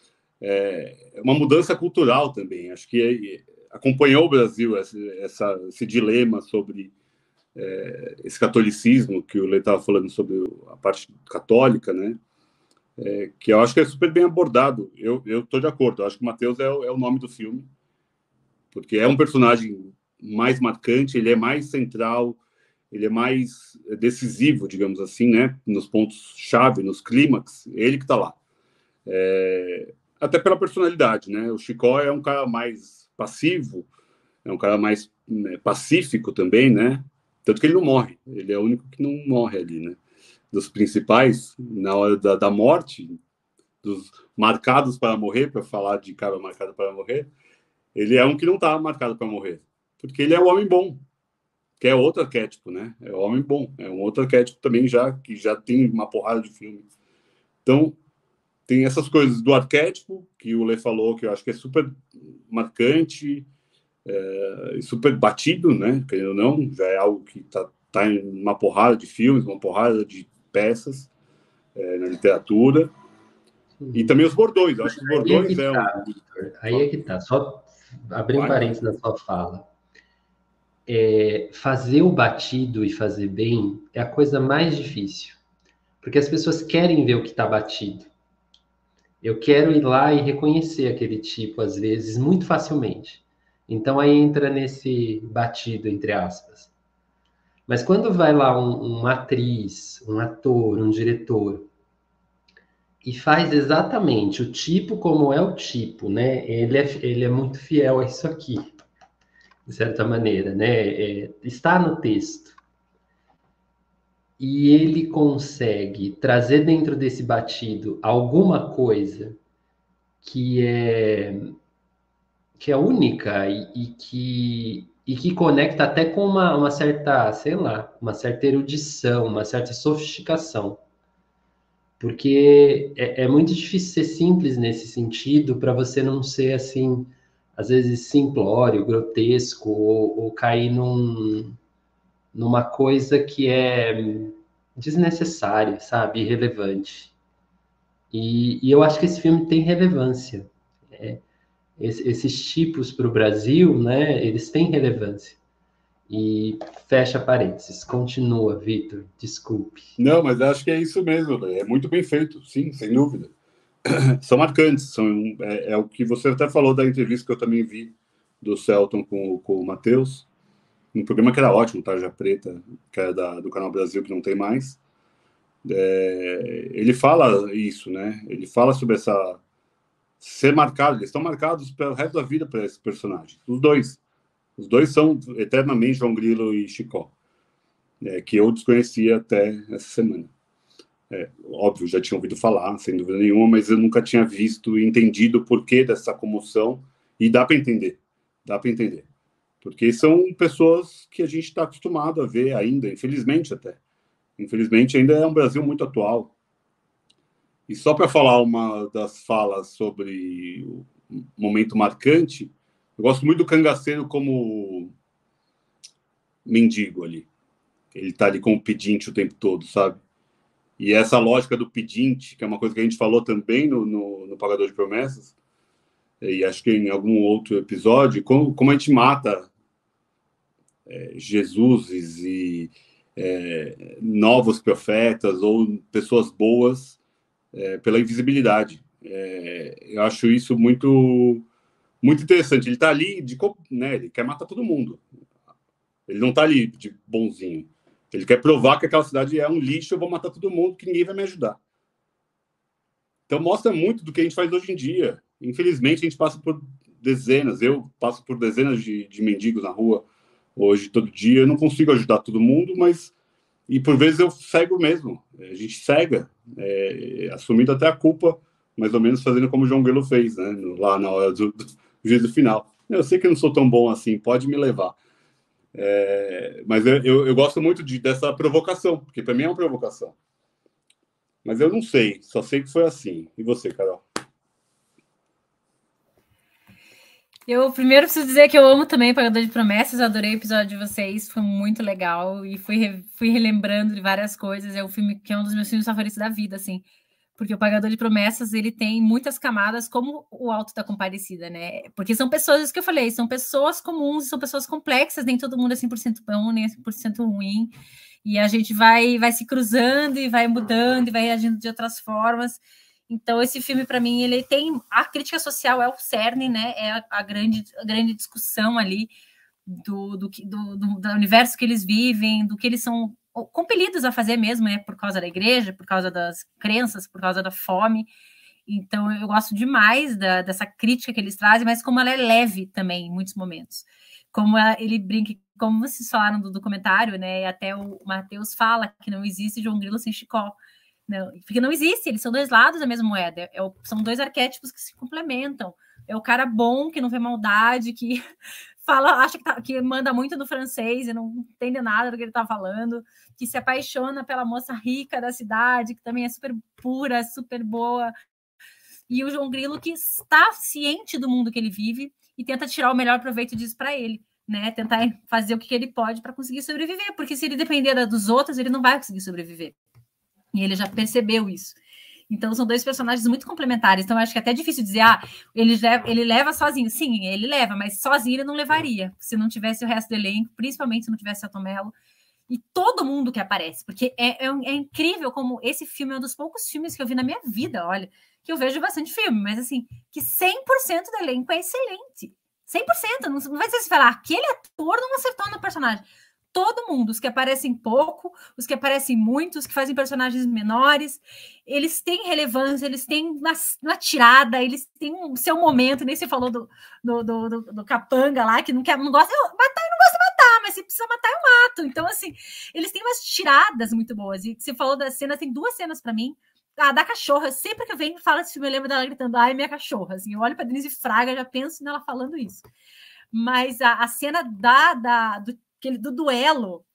É uma mudança cultural também. Acho que acompanhou o Brasil essa, essa, esse dilema sobre é, esse catolicismo que o Lê estava falando sobre a parte católica, né? É, que eu acho que é super bem abordado. Eu estou de acordo. Eu acho que o Mateus é, é o nome do filme, porque é um personagem mais marcante, ele é mais central, ele é mais decisivo, digamos assim, né? Nos pontos-chave, nos clímax, ele que está lá. É, até pela personalidade, né? O Chicó é um cara mais passivo, é um cara mais né, pacífico também, né? Tanto que ele não morre, ele é o único que não morre ali, né? Dos principais, na hora da, da morte, dos marcados para morrer, para falar de cara marcado para morrer, ele é um que não está marcado para morrer, porque ele é o homem bom, que é outro arquétipo, né? É o homem bom, é um outro arquétipo também já que já tem uma porrada de filme. Então, tem essas coisas do arquétipo, que o Lê falou, que eu acho que é super marcante, é, super batido, né? Querendo ou não, já é algo que está tá em uma porrada de filmes, uma porrada de peças é, na literatura. Sim. E também os bordões. Eu acho que os bordões aí é, que é tá, um... Victor, aí é que tá. Só abrir um parênteses na sua fala. É, fazer o batido e fazer bem é a coisa mais difícil. Porque as pessoas querem ver o que está batido. Eu quero ir lá e reconhecer aquele tipo, às vezes, muito facilmente. Então, aí entra nesse batido, entre aspas. Mas quando vai lá um, uma atriz, um ator, um diretor, e faz exatamente o tipo como é o tipo, né? Ele é, ele é muito fiel a isso aqui, de certa maneira, né? É, está no texto. E ele consegue trazer dentro desse batido alguma coisa que é que é única e, e que e que conecta até com uma, uma certa, sei lá, uma certa erudição, uma certa sofisticação. porque é, é muito difícil ser simples nesse sentido, para você não ser, assim, às vezes simplório, grotesco, ou, ou cair num, numa coisa que é desnecessária, sabe? Irrelevante. E, e eu acho que esse filme tem relevância. É, esse, esses tipos para o Brasil, né, eles têm relevância. E fecha parênteses, continua, Vitor, desculpe. Não, mas acho que é isso mesmo, é muito bem feito, sim, sem dúvida. São marcantes, são, é, é o que você até falou da entrevista que eu também vi do Celton com, com o Matheus, um programa que era ótimo, Tarja Preta, que era da, do Canal Brasil, que não tem mais. É, ele fala isso, né? Ele fala sobre essa ser marcado, eles estão marcados pelo resto da vida para esse personagem, os dois. Os dois são eternamente João Grilo e Chicó, é, que eu desconhecia até essa semana. É, óbvio, já tinha ouvido falar, sem dúvida nenhuma, mas eu nunca tinha visto e entendido o porquê dessa comoção, e dá para entender, dá para entender. Porque são pessoas que a gente está acostumado a ver ainda, infelizmente até. Infelizmente ainda é um Brasil muito atual. E só para falar uma das falas sobre o momento marcante, eu gosto muito do Cangaceiro como mendigo ali. Ele está ali com o pedinte o tempo todo, sabe? E essa lógica do pedinte, que é uma coisa que a gente falou também no, no, no Pagador de Promessas, e acho que em algum outro episódio, como, como a gente mata é, Jesuses e é, novos profetas ou pessoas boas é, pela invisibilidade. É, eu acho isso muito... muito interessante. Ele está ali, de, né, ele quer matar todo mundo. Ele não está ali de bonzinho. Ele quer provar que aquela cidade é um lixo, eu vou matar todo mundo, que ninguém vai me ajudar. Então mostra muito do que a gente faz hoje em dia. Infelizmente, a gente passa por dezenas, eu passo por dezenas de, de mendigos na rua hoje, todo dia. Eu não consigo ajudar todo mundo, mas... E por vezes eu cego mesmo. A gente cega, é, assumindo até a culpa, mais ou menos fazendo como o João Grilo fez, né, lá na hora do, do juízo final. Eu sei que eu não sou tão bom assim, pode me levar. É, mas eu, eu, eu gosto muito de, dessa provocação, porque para mim é uma provocação. Mas eu não sei, só sei que foi assim. E você, Carol? Eu primeiro preciso dizer que eu amo também Pagador de Promessas, adorei o episódio de vocês, foi muito legal e fui, re, fui relembrando de várias coisas. É um filme que é um dos meus filmes favoritos da vida, assim, porque o Pagador de Promessas, ele tem muitas camadas, como o Alto da Compadecida, né? Porque são pessoas, isso que eu falei, são pessoas comuns, são pessoas complexas, nem todo mundo é cem por cento bom, nem é cem por cento ruim, e a gente vai, vai se cruzando e vai mudando e vai reagindo de outras formas. Então, esse filme, para mim, ele tem... A crítica social é o cerne, né? É a, a, grande, a grande discussão ali do, do, do, do, do universo que eles vivem, do que eles são compelidos a fazer mesmo, né? Por causa da igreja, por causa das crenças, por causa da fome. Então, eu gosto demais da, dessa crítica que eles trazem, mas como ela é leve também, em muitos momentos. Como ela, ele brinca, como vocês falaram do documentário, né? E até o Matheus fala que não existe João Grilo sem Chicó. Não, porque não existe, eles são dois lados da mesma moeda, é o, são dois arquétipos que se complementam. É o cara bom, que não vê maldade, que fala, acha que, tá, que manda muito no francês e não entende nada do que ele tá falando, que se apaixona pela moça rica da cidade, que também é super pura, super boa. E o João Grilo, que está ciente do mundo que ele vive e tenta tirar o melhor proveito disso para ele, né? Tentar fazer o que ele pode para conseguir sobreviver, porque se ele depender dos outros, ele não vai conseguir sobreviver. E ele já percebeu isso. Então, são dois personagens muito complementares. Então, eu acho que é até difícil dizer, ah, ele leva, ele leva sozinho. Sim, ele leva, mas sozinho ele não levaria. Se não tivesse o resto do elenco, principalmente se não tivesse Selton Mello. E todo mundo que aparece. Porque é, é, é incrível como esse filme é um dos poucos filmes que eu vi na minha vida, olha, que eu vejo bastante filme, mas assim, que cem por cento do elenco é excelente. cem por cento. Não, não vai ser se falar, aquele ator não acertou no personagem. Todo mundo, os que aparecem pouco, os que aparecem muito, os que fazem personagens menores, eles têm relevância, eles têm uma, uma tirada, eles têm um seu momento, nem você falou do, do, do, do, do capanga lá, que não, quer, não gosta, eu, matar eu não gosto de matar, mas se precisa matar eu mato. Então, assim, eles têm umas tiradas muito boas, e você falou das cenas, tem duas cenas para mim, a da cachorra, sempre que eu venho e falo desse filme, eu lembro dela gritando, ai, minha cachorra, assim, eu olho para Denise Fraga, já penso nela falando isso. Mas a, a cena da, da, do, aquele, do duelo,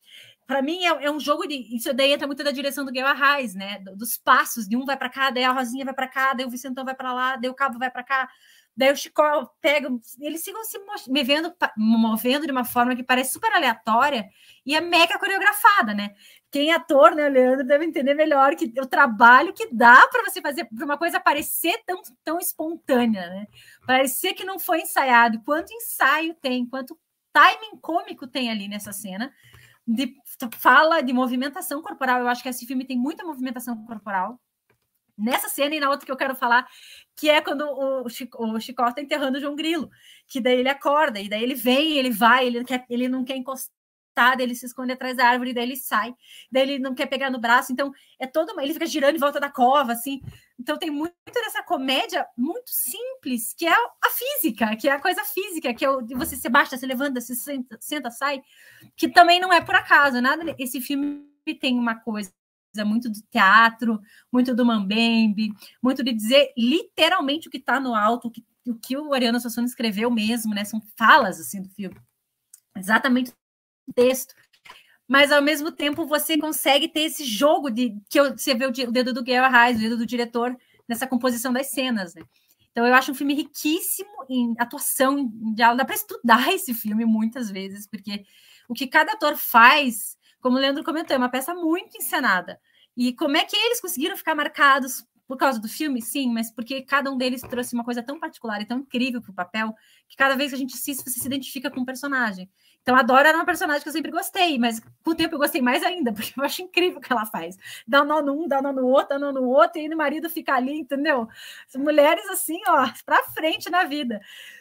para mim, é, é um jogo de... Isso daí entra muito da direção do Guel Arraes, né? Dos passos, de um vai para cá, daí a Rosinha vai para cá, daí o Vicentão vai para lá, daí o Cabo vai para cá, daí o Chicó pega... Eles ficam se movendo, movendo de uma forma que parece super aleatória e é mega coreografada, né? Quem é ator, né, Leandro, deve entender melhor que o trabalho que dá para você fazer, para uma coisa parecer tão, tão espontânea, né? Parecer que não foi ensaiado. Quanto ensaio tem, quanto timing cômico tem ali nessa cena, de fala, de movimentação corporal. Eu acho que esse filme tem muita movimentação corporal. Nessa cena e na outra que eu quero falar, que é quando o, Chico, o Chicó está enterrando o João Grilo, que daí ele acorda, e daí ele vem, ele vai, ele, quer, ele não quer encostar, daí ele se esconde atrás da árvore, daí ele sai, daí ele não quer pegar no braço, então é todo, ele fica girando em volta da cova, assim, então tem muito dessa comédia muito simples, que é a física, que é a coisa física, que é o de você se baixa, se levanta, se senta, senta, sai, que também não é por acaso, nada, esse filme tem uma coisa muito do teatro, muito do mambembe, muito de dizer literalmente o que está no alto, o que o, que o Ariano Suassuna escreveu mesmo, né, são falas, assim, do filme, exatamente texto, mas ao mesmo tempo você consegue ter esse jogo de que eu, você vê o, o dedo do Guel Arraes, o dedo do diretor nessa composição das cenas, né? Então eu acho um filme riquíssimo em atuação, em diálogo, dá para estudar esse filme muitas vezes, porque o que cada ator faz, como o Leandro comentou, é uma peça muito encenada. E como é que eles conseguiram ficar marcados por causa do filme? Sim, mas porque cada um deles trouxe uma coisa tão particular e tão incrível para o papel, que cada vez que a gente assiste, você se identifica com o personagem. Então, a Dora era uma personagem que eu sempre gostei, mas com o tempo eu gostei mais ainda, porque eu acho incrível o que ela faz. Dá um nó no um, dá um nó no outro, dá um nó no outro, e aí o marido fica ali, entendeu? As mulheres, assim, ó, pra frente na vida.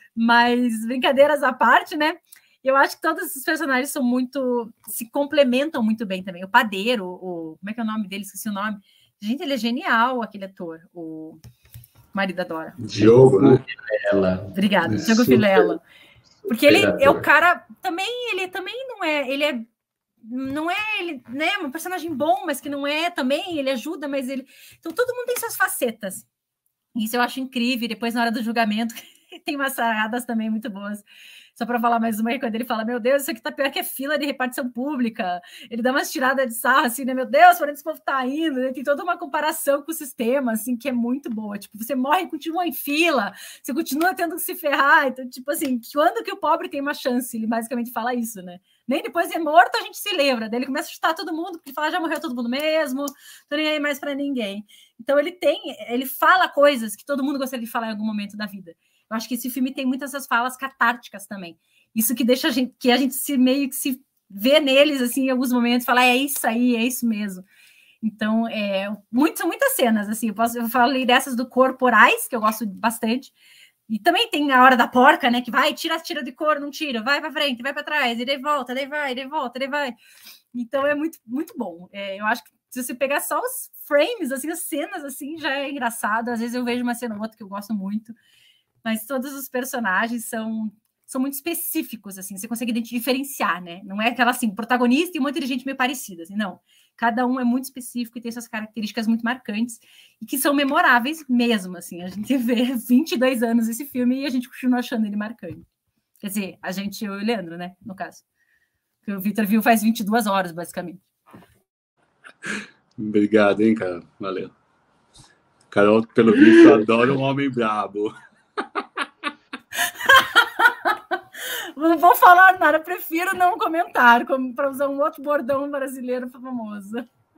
Mas, brincadeiras à parte, né? Eu acho que todos os personagens são muito... se complementam muito bem também. O padeiro, o... como é que é o nome dele? Esqueci o nome. Gente, ele é genial, aquele ator, o marido da Dora. Diogo, né? Vilela. Obrigada, Diogo Vilela. Porque ele é o cara também, ele também não é, ele é não é ele, né, um personagem bom, mas que não é também, ele ajuda, mas ele, então todo mundo tem suas facetas. Isso eu acho incrível. E depois na hora do julgamento tem umas saradas também muito boas. Só para falar mais uma, quando ele fala, meu Deus, isso aqui tá pior que é fila de repartição pública. Ele dá umas tiradas de sarro, assim, né? Meu Deus, para onde esse povo tá indo? Né? Tem toda uma comparação com o sistema, assim, que é muito boa. Tipo, você morre e continua em fila, você continua tendo que se ferrar. Então, tipo assim, quando que o pobre tem uma chance? Ele basicamente fala isso, né? Nem depois de morto a gente se lembra. Daí ele começa a chutar todo mundo, porque ele fala, já morreu todo mundo mesmo, tô nem aí mais para ninguém. Então ele tem, ele fala coisas que todo mundo gostaria de falar em algum momento da vida. Eu acho que esse filme tem muitas essas falas catárticas também. Isso que deixa a gente, que a gente se meio que se vê neles, assim, em alguns momentos, falar, é isso aí, é isso mesmo. Então, é, muito, são muitas cenas, assim, eu, posso, eu falei dessas do corporais, que eu gosto bastante, e também tem a hora da porca, né, que vai, tira, tira de cor, não tira, vai para frente, vai para trás, e daí volta, daí vai, daí volta, daí vai. Então, é muito, muito bom. É, eu acho que se você pegar só os frames, assim, as cenas, assim, já é engraçado. Às vezes eu vejo uma cena ou outra que eu gosto muito, mas todos os personagens são, são muito específicos, assim, você consegue diferenciar, né? Não é aquela, assim, protagonista e um monte de gente meio parecida, assim, não. Cada um é muito específico e tem essas características muito marcantes e que são memoráveis mesmo, assim. A gente vê vinte e dois anos esse filme e a gente continua achando ele marcante. Quer dizer, a gente, eu e o Leandro, né, no caso. Porque o Victor viu faz vinte e duas horas, basicamente. Obrigado, hein, cara. Valeu. Carol, pelo visto, adora um homem brabo. Não vou falar nada, prefiro não comentar, como para usar um outro bordão brasileiro famoso.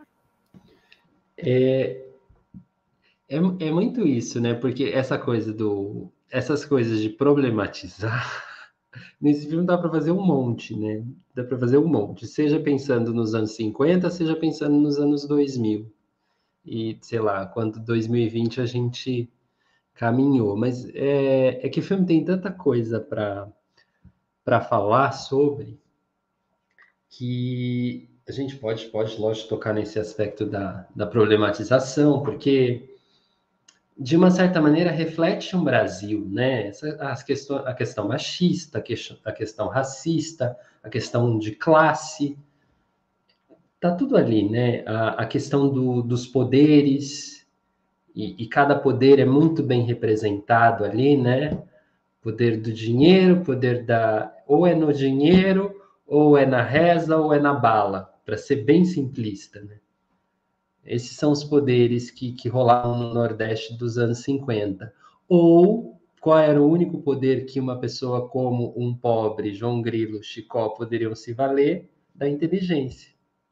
É, é, é muito isso, né? Porque essa coisa do... essas coisas de problematizar... Nesse filme dá para fazer um monte, né? Dá para fazer um monte. Seja pensando nos anos cinquenta, seja pensando nos anos dois mil. E, sei lá, quando dois mil e vinte a gente caminhou. Mas é, é que o filme tem tanta coisa para para falar sobre que a gente pode, pode, lógico, tocar nesse aspecto da, da problematização, porque... de uma certa maneira, reflete um Brasil, né? As questão, a questão machista, a questão, a questão racista, a questão de classe, tá tudo ali, né? A, a questão do, dos poderes, e, e cada poder é muito bem representado ali, né? Poder do dinheiro, poder da... ou é no dinheiro, ou é na reza, ou é na bala. para ser bem simplista, né? Esses são os poderes que, que rolavam no Nordeste dos anos cinquenta. Ou qual era o único poder que uma pessoa como um pobre João Grilo, Chicó poderiam se valer? Da inteligência.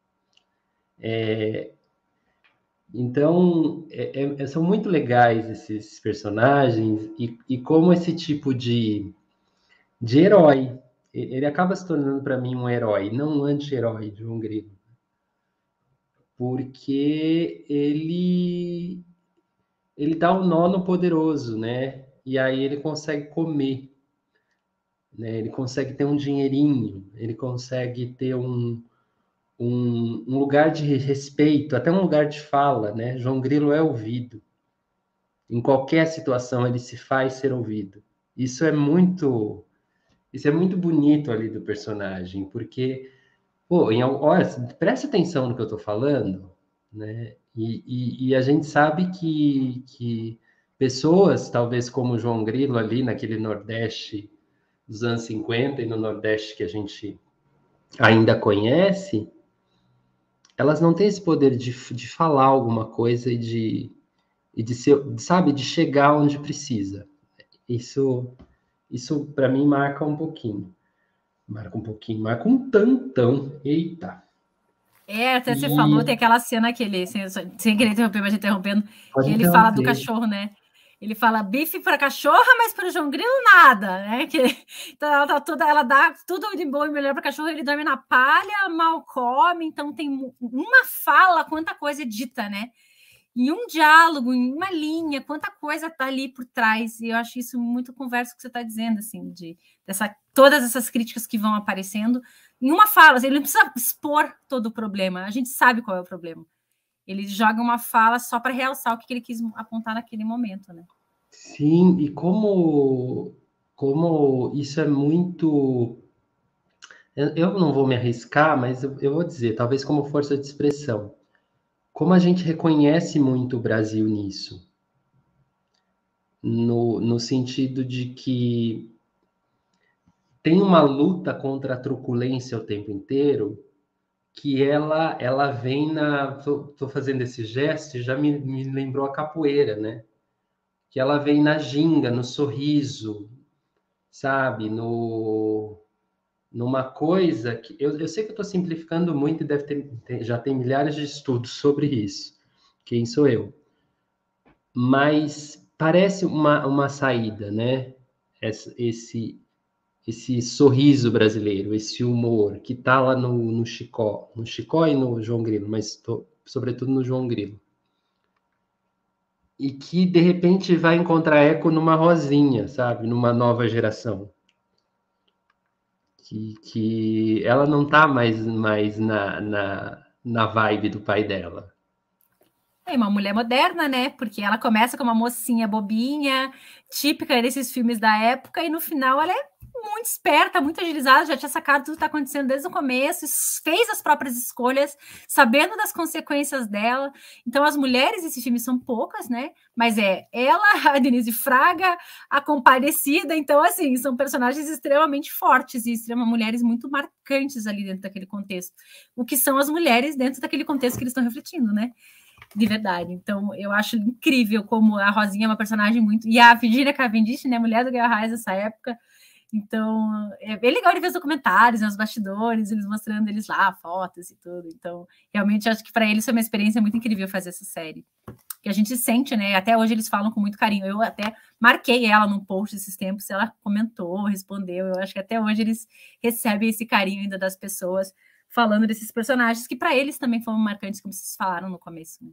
É, então, é, é, são muito legais esses personagens e, e como esse tipo de, de herói, ele acaba se tornando para mim um herói, não um anti-herói, João Grilo. Porque ele ele dá um nó no poderoso, né? E aí ele consegue comer, né? Ele consegue ter um dinheirinho, ele consegue ter um, um, um lugar de respeito, até um lugar de fala, né? João Grilo é ouvido. Em qualquer situação ele se faz ser ouvido. Isso é muito, isso é muito bonito ali do personagem, porque, pô, em, olha, presta atenção no que eu estou falando, né? E, e, e a gente sabe que, que pessoas, talvez como o João Grilo ali naquele Nordeste dos anos cinquenta e no Nordeste que a gente ainda conhece, elas não têm esse poder de, de falar alguma coisa e de, e de ser, sabe, de chegar onde precisa. Isso, isso para mim marca um pouquinho. Marca um pouquinho, marca um tantão. Eita. É, até E... você falou, tem aquela cena que ele, sem, sem querer interromper, mas interrompendo, Pode que ele interromper. fala do cachorro, né? Ele fala bife para cachorra, mas para o João Grilo nada, né? Que, então ela, tá toda, ela dá tudo de bom e melhor para cachorro, ele dorme na palha, mal come, então tem uma fala, quanta coisa é dita, né? Em um diálogo, em uma linha, quanta coisa tá ali por trás, e eu acho isso muito converso com o que você está dizendo, assim, de dessa, todas essas críticas que vão aparecendo, em uma fala, assim, ele não precisa expor todo o problema, a gente sabe qual é o problema. Ele joga uma fala só para realçar o que ele quis apontar naquele momento, né? Sim, e como, como isso é muito... Eu não vou me arriscar, mas eu, eu vou dizer, talvez como força de expressão. Como a gente reconhece muito o Brasil nisso? No, no sentido de que tem uma luta contra a truculência o tempo inteiro, que ela, ela vem na... Estou fazendo esse gesto e já me, me lembrou a capoeira, né? Que ela vem na ginga, no sorriso, sabe? No, numa coisa que... Eu, eu sei que eu estou simplificando muito e deve ter, já tem milhares de estudos sobre isso. Quem sou eu? Mas parece uma, uma saída, né? Esse, esse, esse sorriso brasileiro, esse humor que tá lá no, no Chicó, no Chicó e no João Grilo, mas tô, sobretudo no João Grilo. E que, de repente, vai encontrar eco numa Rosinha, sabe? Numa nova geração. Que, que ela não tá mais, mais na, na, na vibe do pai dela. É uma mulher moderna, né? Porque ela começa com uma mocinha bobinha, típica desses filmes da época, e no final ela é muito esperta, muito agilizada, já tinha sacado tudo que está acontecendo desde o começo, fez as próprias escolhas, sabendo das consequências dela. Então, as mulheres desse filme são poucas, né? Mas é ela, a Denise Fraga, a Compadecida. Então, assim, são personagens extremamente fortes e extremamente mulheres muito marcantes ali dentro daquele contexto. O que são as mulheres dentro daquele contexto que eles estão refletindo, né? De verdade. Então, eu acho incrível como a Rosinha é uma personagem muito... E a Virginia Cavendish, né? Mulher do Guerra Reis dessa época. Então, é bem legal de ver os documentários, né, os bastidores, eles mostrando eles lá, fotos e tudo. Então, realmente, acho que para eles foi uma experiência muito incrível fazer essa série. Que a gente sente, né? Até hoje eles falam com muito carinho. Eu até marquei ela num post esses tempos, ela comentou, respondeu. Eu acho que até hoje eles recebem esse carinho ainda das pessoas falando desses personagens que para eles também foram marcantes, como vocês falaram no começo. Né?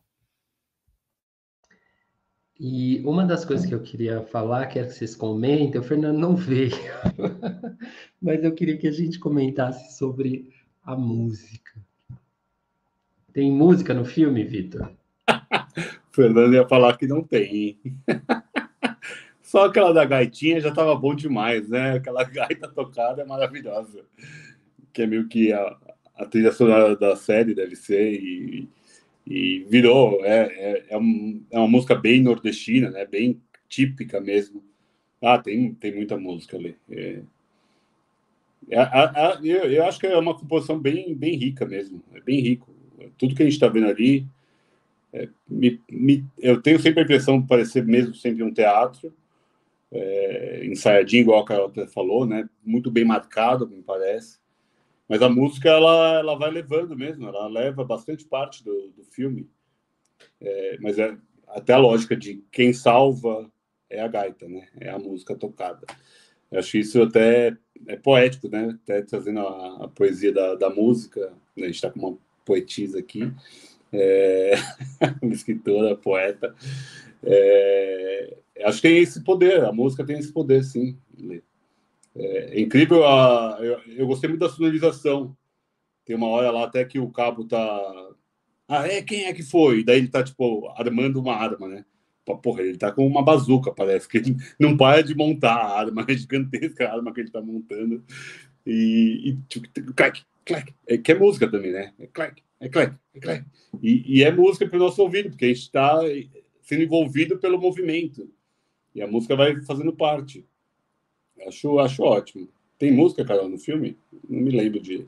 E uma das coisas que eu queria falar, quero que vocês comentem, o Fernando não veio, mas eu queria que a gente comentasse sobre a música. Tem música no filme, Vitor? O Fernando ia falar que não tem. Só aquela da gaitinha já estava bom demais, né? Aquela gaita tocada é maravilhosa. Que é meio que a, a trilha sonora da série, deve ser, e, e virou. É, é, é, um, é uma música bem nordestina, né? Bem típica mesmo. Ah, tem, tem muita música ali. É... A, a, a, eu, eu acho que é uma composição bem, bem rica mesmo, é bem rico. Tudo que a gente está vendo ali, é, me, me, eu tenho sempre a impressão de parecer mesmo sempre um teatro, é, ensaiadinho, igual a Carol até falou, né? Muito bem marcado, me parece. Mas a música, ela, ela vai levando mesmo, ela leva bastante parte do, do filme. É, mas é até a lógica de quem salva é a gaita, né? É a música tocada. Eu acho isso até é poético, né? Até trazendo a, a poesia da, da música. Né? A gente está com uma poetisa aqui, é... uma escritora, poeta. É... Acho que tem esse poder, a música tem esse poder, sim. É incrível, a... eu, eu gostei muito da sonorização. Tem uma hora lá até que o cabo tá... Ah, é? Quem é que foi? E daí ele tá, tipo, armando uma arma, né? Porra, ele tá com uma bazuca, parece que ele não para de montar a arma, é gigantesca a arma que ele tá montando. E, e tipo, clac, clac. É que é música também, né? É clac, é clac, é clac. E, e é música para o nosso ouvido, porque a gente está sendo envolvido pelo movimento. E a música vai fazendo parte. Acho, acho ótimo. Tem música, Carol, no filme? Não me lembro de...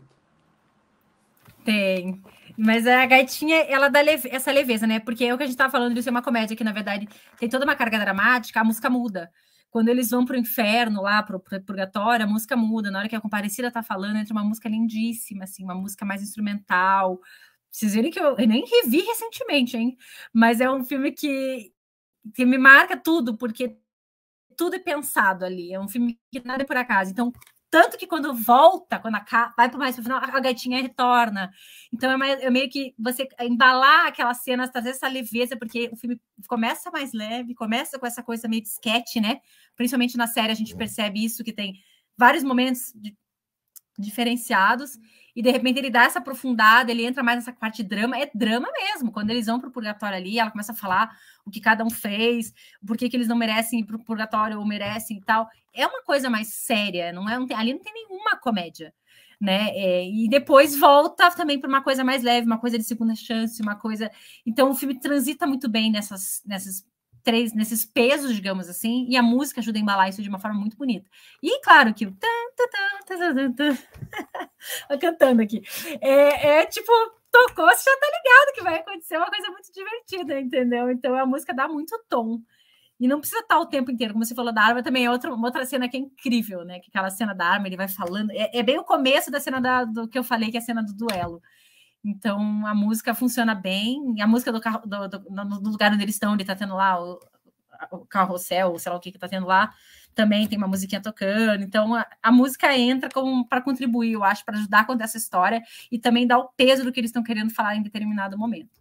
Tem. Mas a gaitinha, ela dá leve... essa leveza, né? Porque é o que a gente tava falando de ser uma comédia que, na verdade, tem toda uma carga dramática, a música muda. Quando eles vão pro inferno, lá pro, pro purgatório, a música muda. Na hora que a Comparecida tá falando, entra uma música lindíssima, assim, uma música mais instrumental. Vocês verem que eu, eu nem revi recentemente, hein? Mas é um filme que, que me marca tudo, porque tudo é pensado ali. É um filme que nada é por acaso. Então, tanto que quando volta, quando a, vai para mais para o final, a gatinha retorna. Então, é, mais, é meio que você embalar aquelas cenas, trazer essa leveza, porque o filme começa mais leve, começa com essa coisa meio de sketch, né? Principalmente na série a gente percebe isso, que tem vários momentos de, diferenciados, e de repente ele dá essa aprofundada, ele entra mais nessa parte de drama, é drama mesmo, quando eles vão para o purgatório ali, ela começa a falar o que cada um fez, por que, que eles não merecem ir para o purgatório ou merecem e tal, é uma coisa mais séria, não é, não tem, ali não tem nenhuma comédia, né, é, e depois volta também para uma coisa mais leve, uma coisa de segunda chance, uma coisa, então o filme transita muito bem nessas, nessas três, nesses pesos, digamos assim, e a música ajuda a embalar isso de uma forma muito bonita. E claro que o cantando aqui, é, é tipo, tocou, você já tá ligado que vai acontecer uma coisa muito divertida, entendeu? Então a música dá muito tom. E não precisa estar o tempo inteiro, como você falou da arma, também é outra, uma outra cena que é incrível, né? Que aquela cena da arma, ele vai falando, é, é bem o começo da cena da, do que eu falei, que é a cena do duelo. Então, a música funciona bem. A música do carro, do, do, no lugar onde eles estão, ele tá tendo lá o, o carrossel, sei lá o que que tá tendo lá, também tem uma musiquinha tocando. Então, a, a música entra como para contribuir, eu acho, para ajudar a contar essa história e também dar o peso do que eles estão querendo falar em determinado momento.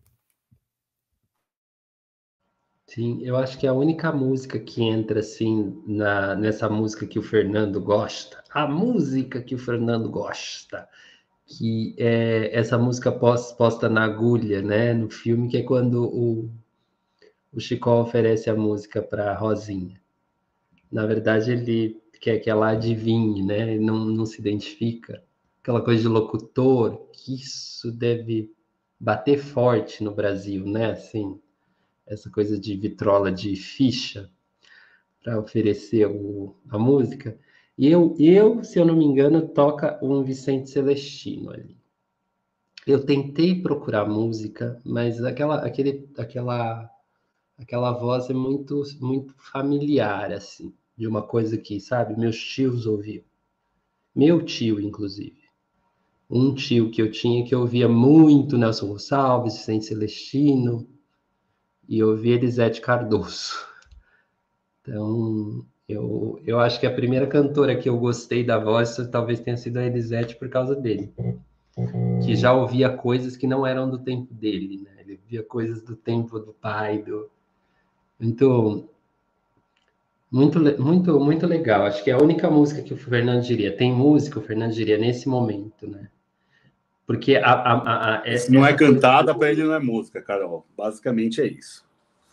Sim, eu acho que a única música que entra, assim, na, nessa música que o Fernando gosta, a música que o Fernando gosta, que é essa música posta na agulha, né, no filme, que é quando o, o Chicó oferece a música para Rosinha. Na verdade, ele quer que ela adivinhe, né, ele não, não se identifica. Aquela coisa de locutor, que isso deve bater forte no Brasil, né, assim, essa coisa de vitrola de ficha para oferecer o, a música. E eu, eu, se eu não me engano, toca um Vicente Celestino ali. Eu tentei procurar música, mas aquela, aquele, aquela, aquela voz é muito, muito familiar, assim, de uma coisa que, sabe, meus tios ouviam. Meu tio, inclusive. Um tio que eu tinha que ouvia muito Nelson Gonçalves, Vicente Celestino, e ouvia Elisete Cardoso. Então, eu, eu acho que a primeira cantora que eu gostei da voz talvez tenha sido a Elisete por causa dele. Que já ouvia coisas que não eram do tempo dele, né? Ele via coisas do tempo do pai, do... Muito, muito, muito, muito legal. Acho que é a única música que o Fernando diria. Tem música, o Fernando diria, nesse momento, né? Porque a... a, a, a Se não é cantada, para ele não é música, Carol. Basicamente é isso.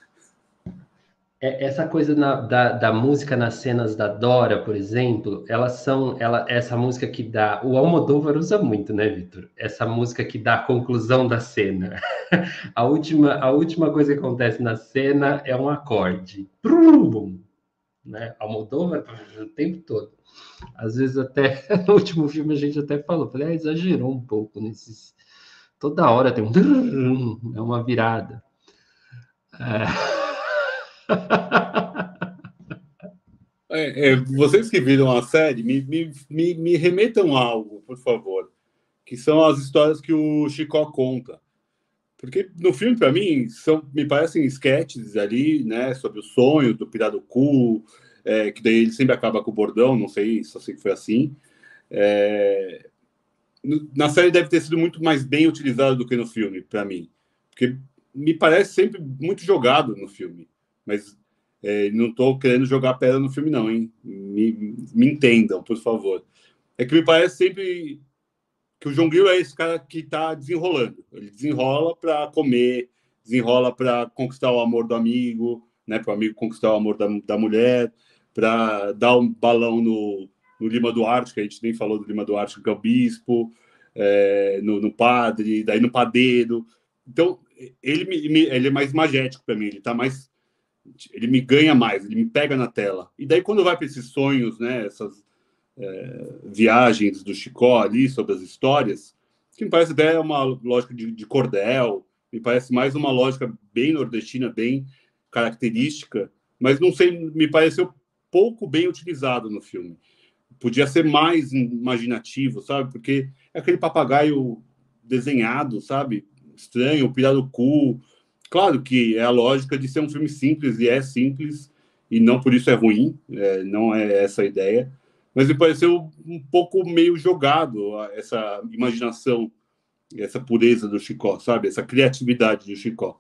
Essa coisa na, da, da música nas cenas da Dora, por exemplo, elas são, ela, essa música que dá, o Almodóvar usa muito, né, Vitor? Essa música que dá a conclusão da cena. A última, a última coisa que acontece na cena é um acorde. né? Almodóvar o tempo todo. Às vezes até no último filme a gente até falou, falei, ah, exagerou um pouco nesses. Toda hora tem um é uma virada. É... É, é, vocês que viram a série, me, me, me, me remetam a algo, por favor, que são as histórias que o Chicó conta. Porque no filme, para mim, são, me parecem sketches ali, né, sobre o sonho do Pirarucu, é, que daí ele sempre acaba com o bordão, não sei, só sei que foi assim. É, na série deve ter sido muito mais bem utilizado do que no filme, para mim. Porque me parece sempre muito jogado no filme. Mas é, não estou querendo jogar pedra no filme, não, hein? Me, me entendam, por favor. É que me parece sempre que o João Grilo é esse cara que está desenrolando. Ele desenrola para comer, desenrola para conquistar o amor do amigo, né? Para o amigo conquistar o amor da, da mulher, para dar um balão no, no Lima Duarte, que a gente nem falou do Lima Duarte, que é o bispo, é, no, no padre, daí no padeiro. Então, ele, me, ele é mais magético para mim, ele tá mais... Ele me ganha mais, ele me pega na tela. E daí, quando vai para esses sonhos, né? Essas... É, viagens do Chicó ali sobre as histórias, que me parece até uma lógica de, de cordel, me parece mais uma lógica bem nordestina, bem característica, mas não sei, me pareceu pouco bem utilizado no filme. Podia ser mais imaginativo, sabe? Porque é aquele papagaio desenhado, sabe? Estranho, o pirarucu. Claro que é a lógica de ser um filme simples, e é simples, e não por isso é ruim, é, não é essa a ideia. Mas me pareceu um pouco meio jogado essa imaginação, essa pureza do Chicó, sabe? Essa criatividade do Chicó.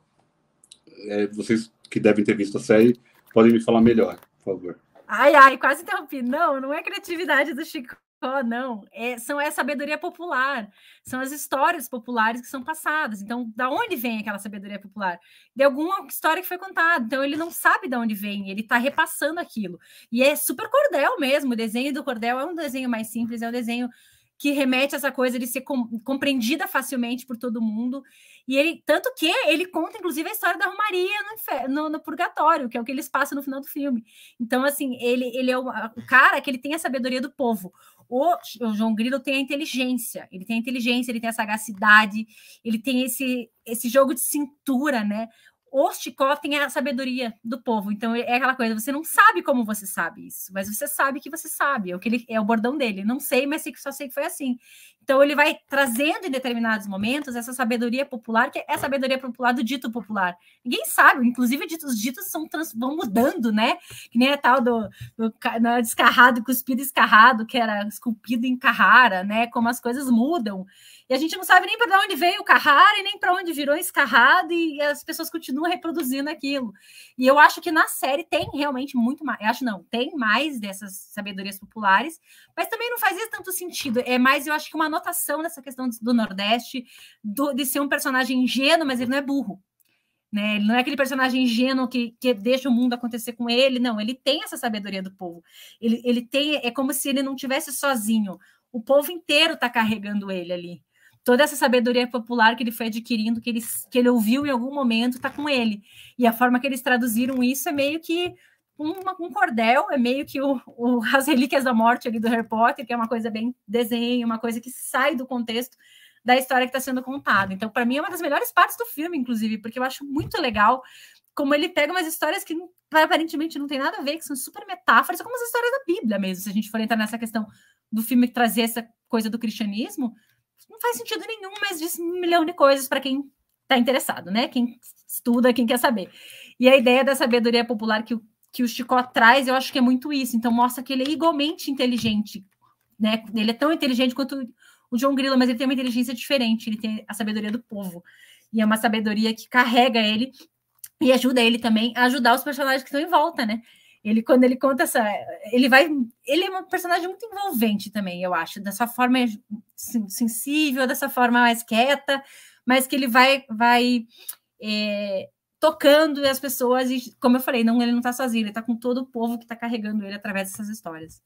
É, vocês que devem ter visto a série podem me falar melhor, por favor. Ai, ai, quase interrompi. Não, não é criatividade do Chicó, não. É, são é sabedoria popular. São as histórias populares que são passadas. Então, da onde vem aquela sabedoria popular? De alguma história que foi contada. Então, ele não sabe de onde vem, ele está repassando aquilo. E é super cordel mesmo. O desenho do cordel é um desenho mais simples, é um desenho que remete a essa coisa de ser com, compreendida facilmente por todo mundo. E ele, tanto que ele conta, inclusive, a história da Romaria no, inferno, no, no purgatório, que é o que eles passam no final do filme. Então, assim, ele, ele é o, o cara que ele tem a sabedoria do povo. O, o João Grilo tem a inteligência, ele tem a inteligência, ele tem a sagacidade, ele tem esse, esse jogo de cintura, né? O Chicó tem a sabedoria do povo. Então, é aquela coisa, você não sabe como você sabe isso, mas você sabe que você sabe. É o, que ele, é o bordão dele. Não sei, mas só sei que foi assim. Então, ele vai trazendo em determinados momentos essa sabedoria popular, que é a sabedoria popular do dito popular. Ninguém sabe, inclusive os ditos são trans, vão mudando, né? Que nem a tal do, do, do descarrado, cuspido escarrado, que era esculpido em Carrara, né? Como as coisas mudam. E a gente não sabe nem para onde veio o Carrara e nem para onde virou escarrado, e as pessoas continuam reproduzindo aquilo. E eu acho que na série tem realmente muito mais, eu acho não, tem mais dessas sabedorias populares, mas também não fazia tanto sentido. É mais, eu acho que uma anotação nessa questão do Nordeste, do, de ser um personagem ingênuo, mas ele não é burro. Né? Ele não é aquele personagem ingênuo que, que deixa o mundo acontecer com ele, não, ele tem essa sabedoria do povo. Ele, ele tem, é como se ele não tivesse sozinho. O povo inteiro está carregando ele ali. Toda essa sabedoria popular que ele foi adquirindo, que ele, que ele ouviu em algum momento, está com ele. E a forma que eles traduziram isso é meio que uma, um cordel, é meio que o, o, as relíquias da morte ali do Harry Potter, que é uma coisa bem desenho, uma coisa que sai do contexto da história que está sendo contada. Então, para mim, é uma das melhores partes do filme, inclusive, porque eu acho muito legal como ele pega umas histórias que aparentemente não tem nada a ver, que são super metáforas, como as histórias da Bíblia mesmo. Se a gente for entrar nessa questão do filme trazer essa coisa do cristianismo, não faz sentido nenhum, mas diz um milhão de coisas para quem está interessado, né? Quem estuda, quem quer saber. E a ideia da sabedoria popular que o, que o Chicó traz, eu acho que é muito isso. Então, mostra que ele é igualmente inteligente, né? Ele é tão inteligente quanto o João Grilo, mas ele tem uma inteligência diferente, ele tem a sabedoria do povo. E é uma sabedoria que carrega ele e ajuda ele também a ajudar os personagens que estão em volta, né? Ele, quando ele conta essa... Ele vai... Ele é um personagem muito envolvente também, eu acho. Dessa forma sensível, dessa forma mais quieta, mas que ele vai, vai é, tocando as pessoas. E, como eu falei, não, ele não está sozinho. Ele está com todo o povo que está carregando ele através dessas histórias.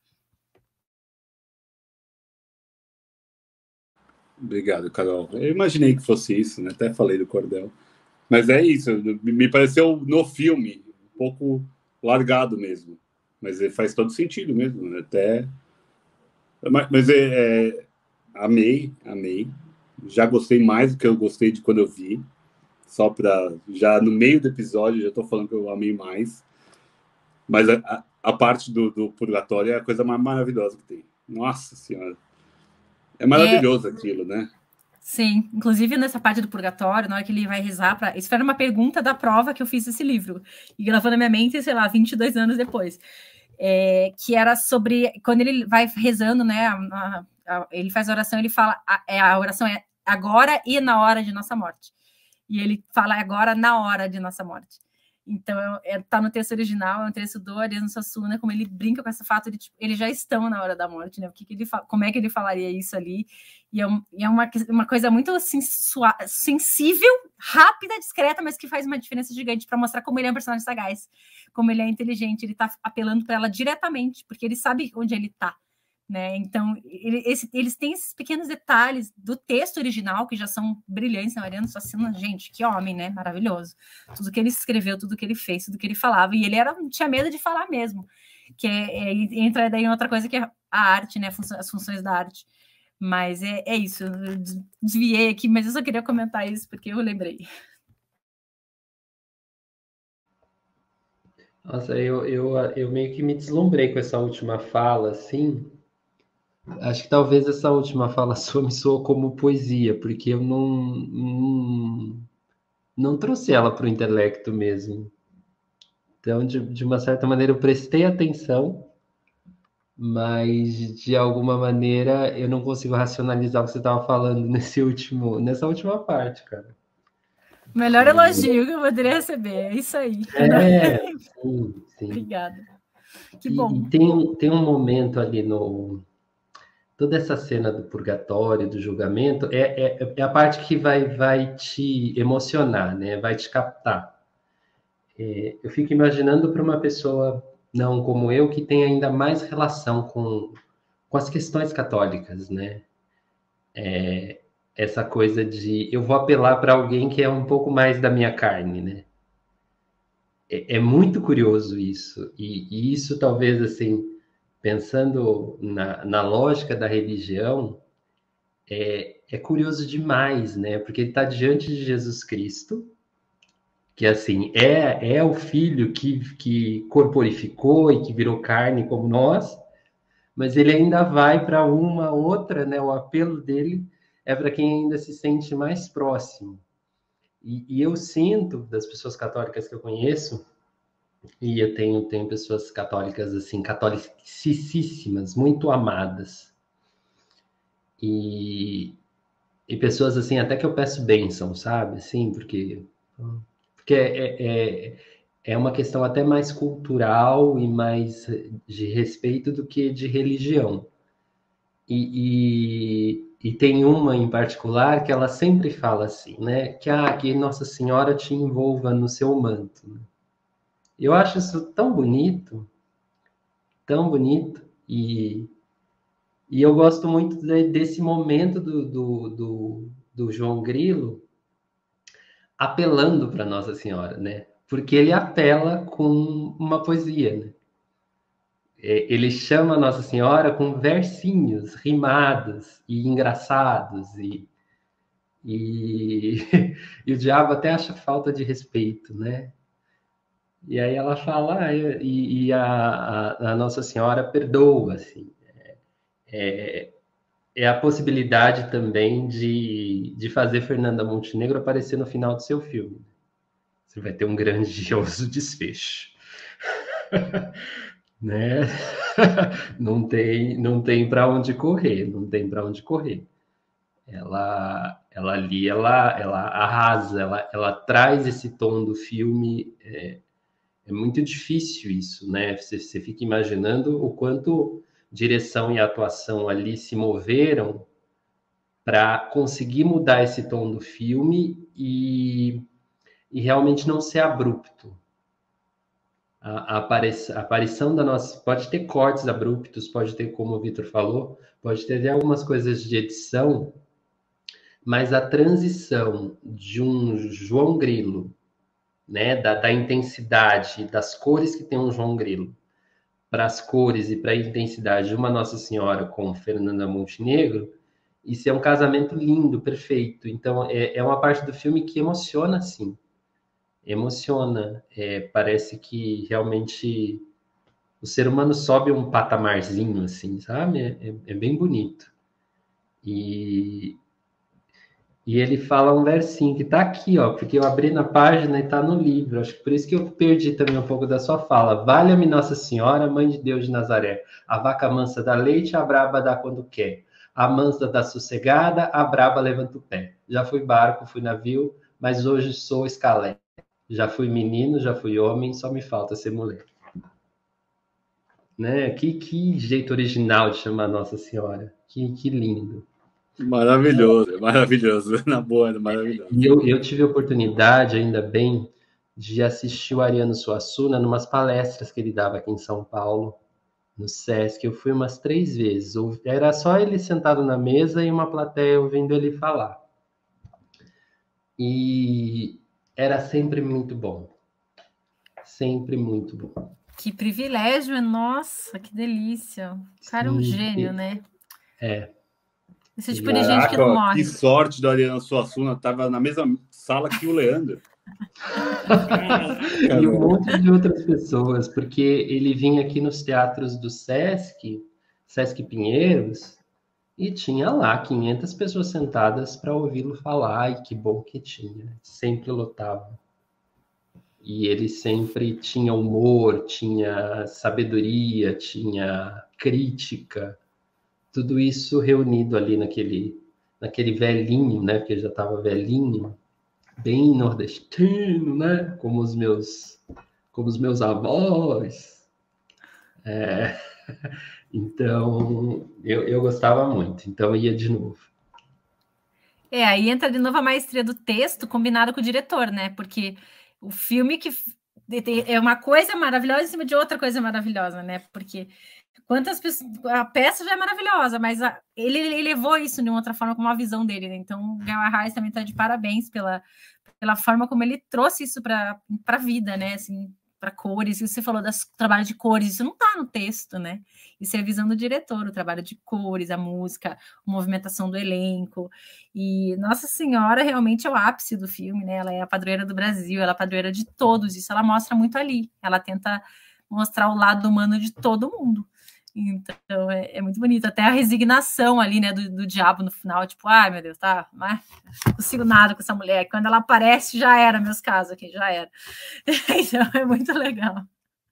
Obrigado, Carol. Eu imaginei que fosse isso, né? Até falei do cordel. Mas é isso. Me pareceu, no filme, um pouco... largado mesmo. Mas é, faz todo sentido mesmo, né? Até... Mas, mas é, é... amei, amei. Já gostei mais do que eu gostei de quando eu vi. Só para... Já no meio do episódio, já estou falando que eu amei mais. Mas a, a, a parte do, do purgatório é a coisa mais maravilhosa que tem. Nossa Senhora. É maravilhoso é... aquilo, né? Sim, inclusive nessa parte do purgatório, na hora que ele vai rezar para... Isso foi uma pergunta da prova que eu fiz desse livro. E gravou na minha mente, sei lá, vinte e dois anos depois. É, que era sobre... Quando ele vai rezando, né? A, a, a, ele faz a oração, ele fala... A, é, a oração é agora e na hora de nossa morte. E ele fala agora na hora de nossa morte. Então, é, tá no texto original, é um texto do Ariano Suassuna, como ele brinca com esse fato de, tipo, eles já estão na hora da morte, né? O que, que ele como é que ele falaria isso ali? E é, um, e é uma, uma coisa muito assim, sua, sensível, rápida, discreta, mas que faz uma diferença gigante para mostrar como ele é um personagem sagaz, como ele é inteligente, ele tá apelando para ela diretamente, porque ele sabe onde ele tá. Né? Então, ele, esse, eles têm esses pequenos detalhes do texto original que já são brilhantes. Né? Ariano Suassuna, gente, que homem, né? Maravilhoso. Tudo que ele escreveu, tudo que ele fez, tudo que ele falava. E ele era, tinha medo de falar mesmo. Que é, é, entra daí em outra coisa que é a arte, né? As funções da arte. Mas é, é isso. Eu desviei aqui, mas eu só queria comentar isso porque eu lembrei. Nossa, eu, eu, eu meio que me deslumbrei com essa última fala, assim. Acho que talvez essa última fala sua me soou como poesia, porque eu não, não, não trouxe ela para o intelecto mesmo. Então, de, de uma certa maneira, eu prestei atenção, mas de alguma maneira eu não consigo racionalizar o que você estava falando nesse último, nessa última parte, cara. Melhor elogio que eu poderia receber, é isso aí. É, sim, sim. Obrigada. Que e, bom. E tem, tem um momento ali no... Toda essa cena do purgatório, do julgamento, é, é, é a parte que vai, vai te emocionar, né? Vai te captar. É, eu fico imaginando para uma pessoa não como eu, que tem ainda mais relação com, com as questões católicas, né? É, essa coisa de eu vou apelar para alguém que é um pouco mais da minha carne, né? É, é muito curioso isso. E, e isso talvez, assim, pensando na, na lógica da religião, é, é curioso demais, né? Porque ele está diante de Jesus Cristo, que assim é, é o Filho que, que corporificou e que virou carne como nós, mas ele ainda vai para uma outra, né? O apelo dele é para quem ainda se sente mais próximo. E, e eu sinto das pessoas católicas que eu conheço, e eu tenho, tenho pessoas católicas assim, catolicíssimas, muito amadas. E, e pessoas assim, até que eu peço bênção, sabe? Assim, porque, porque é, é, é uma questão até mais cultural e mais de respeito do que de religião. E, e, e tem uma em particular que ela sempre fala assim, né? Que, ah, que Nossa Senhora te envolva no seu manto. Eu acho isso tão bonito, tão bonito, e, e eu gosto muito de, desse momento do, do, do, do João Grilo apelando para Nossa Senhora, né? Porque ele apela com uma poesia, né? Ele chama Nossa Senhora com versinhos rimados e engraçados, e, e, e o diabo até acha falta de respeito, né? E aí ela fala, ah, e, e a, a, a Nossa Senhora perdoa, assim. É, é a possibilidade também de, de fazer Fernanda Montenegro aparecer no final do seu filme. Você vai ter um grandioso desfecho. Né? Não tem, não tem para onde correr, não tem para onde correr. Ela, ela ali, ela, ela arrasa, ela, ela traz esse tom do filme. É, é muito difícil isso, né? Você, você fica imaginando o quanto direção e atuação ali se moveram para conseguir mudar esse tom do filme e, e realmente não ser abrupto. A, a, aparição, a aparição da nossa... Pode ter cortes abruptos, pode ter, como o Vitor falou, pode ter algumas coisas de edição, mas a transição de um João Grilo, né, da, da intensidade, das cores que tem um João Grilo, para as cores e para a intensidade de uma Nossa Senhora com Fernanda Montenegro, isso é um casamento lindo, perfeito. Então, é, é uma parte do filme que emociona, sim. Emociona. É, parece que realmente o ser humano sobe um patamarzinho, assim, sabe? É, é, é bem bonito. E, e ele fala um versinho que tá aqui, ó, porque eu abri na página e tá no livro. Acho que por isso que eu perdi também um pouco da sua fala. Valha-me Nossa Senhora, Mãe de Deus de Nazaré. A vaca mansa dá leite, a braba dá quando quer. A mansa dá sossegada, a braba levanta o pé. Já fui barco, fui navio, mas hoje sou escalé. Já fui menino, já fui homem, só me falta ser mulher. Né? Que, que jeito original de chamar Nossa Senhora. Que, que lindo. Maravilhoso, maravilhoso. Na boa, maravilhoso. E eu, eu tive a oportunidade, ainda bem, de assistir o Ariano Suassuna numas palestras que ele dava aqui em São Paulo, no Sesc. Eu fui umas três vezes. Era só ele sentado na mesa e uma plateia ouvindo ele falar. E era sempre muito bom. Sempre muito bom. Que privilégio, nossa, que delícia. O cara é um gênio, né? É. Esse tipo de gente que não morre. Que sorte do Ariano Suassuna, estava na mesma sala que o Leandro. E um monte de outras pessoas, porque ele vinha aqui nos teatros do Sesc, Sesc Pinheiros, e tinha lá quinhentas pessoas sentadas para ouvi-lo falar, e que bom que tinha, sempre lotava. E ele sempre tinha humor, tinha sabedoria, tinha crítica, tudo isso reunido ali naquele, naquele velhinho, né? Porque ele já estava velhinho, bem nordestino, né? Como os meus, como os meus avós. É, então, eu, eu gostava muito. Então, eu ia de novo. É, aí entra de novo a maestria do texto combinado com o diretor, né? Porque o filme que é uma coisa maravilhosa em cima de outra coisa maravilhosa, né? Porque quantas pessoas... A peça já é maravilhosa, mas a... ele, ele levou isso de uma outra forma, com uma visão dele, né? Então, o Guy Arraes também está de parabéns pela, pela forma como ele trouxe isso para a vida, né? Assim, para cores. E você falou do trabalho de cores, isso não está no texto, né? Isso é a visão do diretor, o trabalho de cores, a música, a movimentação do elenco. E Nossa Senhora realmente é o ápice do filme, né? Ela é a padroeira do Brasil, ela é a padroeira de todos, isso ela mostra muito ali. Ela tenta mostrar o lado humano de todo mundo. Então, é, é muito bonito. Até a resignação ali, né, do, do diabo no final, tipo, ai, meu Deus, tá, mas não consigo nada com essa mulher. Quando ela aparece, já era, meus casos aqui, já era. Então, é muito legal.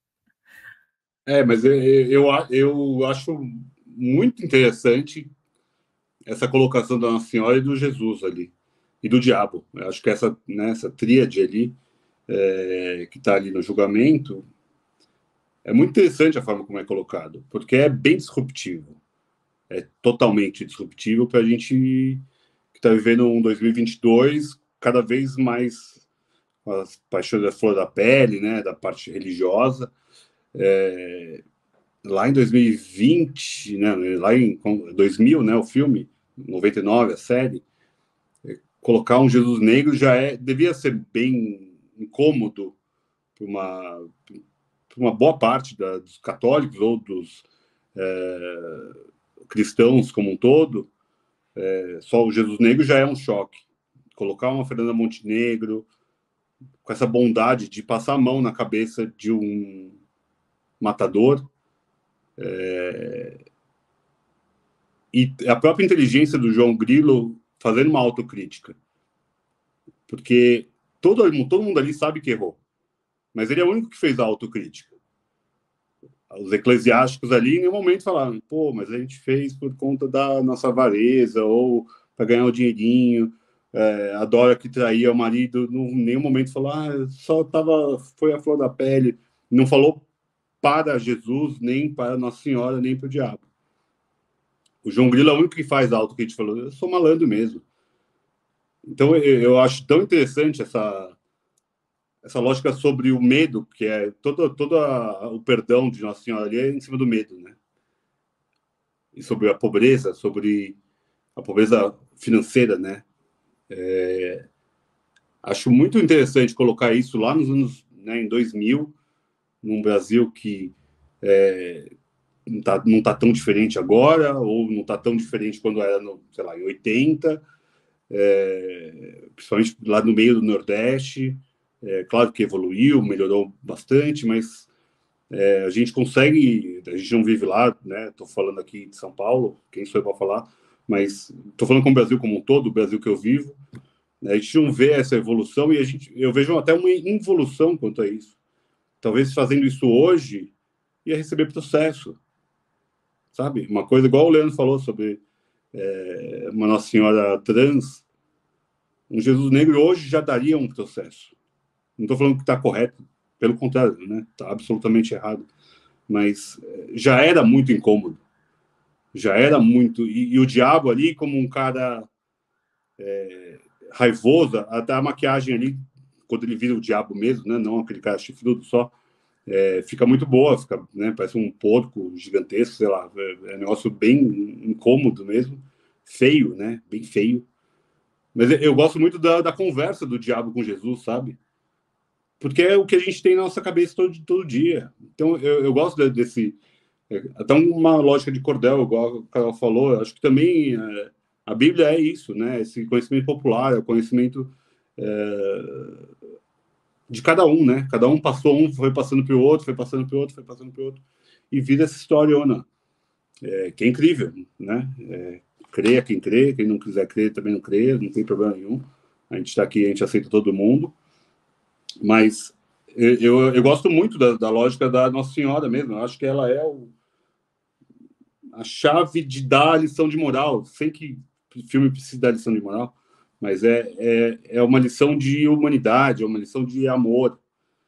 É, mas eu, eu, eu acho muito interessante essa colocação da Nossa Senhora e do Jesus ali, e do diabo. Eu acho que essa, né, essa tríade ali, é, que está ali no julgamento, é muito interessante a forma como é colocado, porque é bem disruptivo. É totalmente disruptivo para a gente que está vivendo um dois mil e vinte e dois cada vez mais as paixões da flor da pele, né, da parte religiosa. É, lá em dois mil e vinte, né, lá em dois mil, né, o filme, noventa e nove, a série, é, colocar um Jesus negro já é, devia ser bem incômodo para uma, uma boa parte da, dos católicos ou dos é, cristãos como um todo. É, só o Jesus negro já é um choque. Colocar uma Fernanda Montenegro com essa bondade de passar a mão na cabeça de um matador, é... e a própria inteligência do João Grilo fazendo uma autocrítica, porque todo, todo mundo ali sabe que errou, mas ele é o único que fez a autocrítica. Os eclesiásticos ali em nenhum momento falaram, pô, mas a gente fez por conta da nossa avareza ou para ganhar um dinheirinho. É, a Dora que traía o marido, em nenhum momento falou, ah, só tava, foi a flor da pele. Não falou para Jesus, nem para Nossa Senhora, nem para o diabo. O João Grilo é o único que faz alto que a gente falou, eu sou malandro mesmo. Então, eu, eu acho tão interessante essa, essa lógica sobre o medo, que é todo, todo a, o perdão de Nossa Senhora ali é em cima do medo, né? E sobre a pobreza, sobre a pobreza financeira, né? É, acho muito interessante colocar isso lá nos anos, né, em dois mil, num Brasil que é, não está não tá tão diferente agora, ou não está tão diferente quando era, no, sei lá, em oitenta, é, principalmente lá no meio do Nordeste. É, claro que evoluiu, melhorou bastante, mas é, a gente consegue, a gente não vive lá, né? Estou falando aqui de São Paulo, quem sou eu para falar, mas estou falando com o Brasil como um todo, o Brasil que eu vivo. Né, a gente não vê essa evolução, e a gente, eu vejo até uma involução quanto a isso. Talvez fazendo isso hoje, ia receber processo, sabe? Uma coisa igual o Leandro falou sobre é, uma Nossa Senhora trans, um Jesus negro hoje já daria um processo. Não estou falando que está correto, pelo contrário, né? Está absolutamente errado. Mas já era muito incômodo. Já era muito... E, e o diabo ali, como um cara é, raivoso, até a maquiagem ali, quando ele vira o diabo mesmo, né? Não aquele cara chifrudo só, é, fica muito boa, fica, né? Parece um porco gigantesco, sei lá. É, é um negócio bem incômodo mesmo. Feio, né? Bem feio. Mas eu gosto muito da, da conversa do diabo com Jesus, sabe? Porque é o que a gente tem na nossa cabeça todo, todo dia. Então, eu, eu gosto desse... Até uma lógica de cordel, igual o Carol falou, eu acho que também é, a Bíblia é isso, né? Esse conhecimento popular, é o conhecimento é, de cada um, né? Cada um passou, um foi passando para o outro, foi passando para o outro, foi passando para o outro, e vira essa historiona, é, que é incrível, né? É, creia quem crê, quem não quiser crer também não crê, não tem problema nenhum. A gente está aqui, a gente aceita todo mundo. Mas eu, eu, eu gosto muito da, da lógica da Nossa Senhora mesmo. Eu acho que ela é o, a chave de dar a lição de moral. Sem que o filme precise dar lição de moral, mas é, é, é uma lição de humanidade, é uma lição de amor.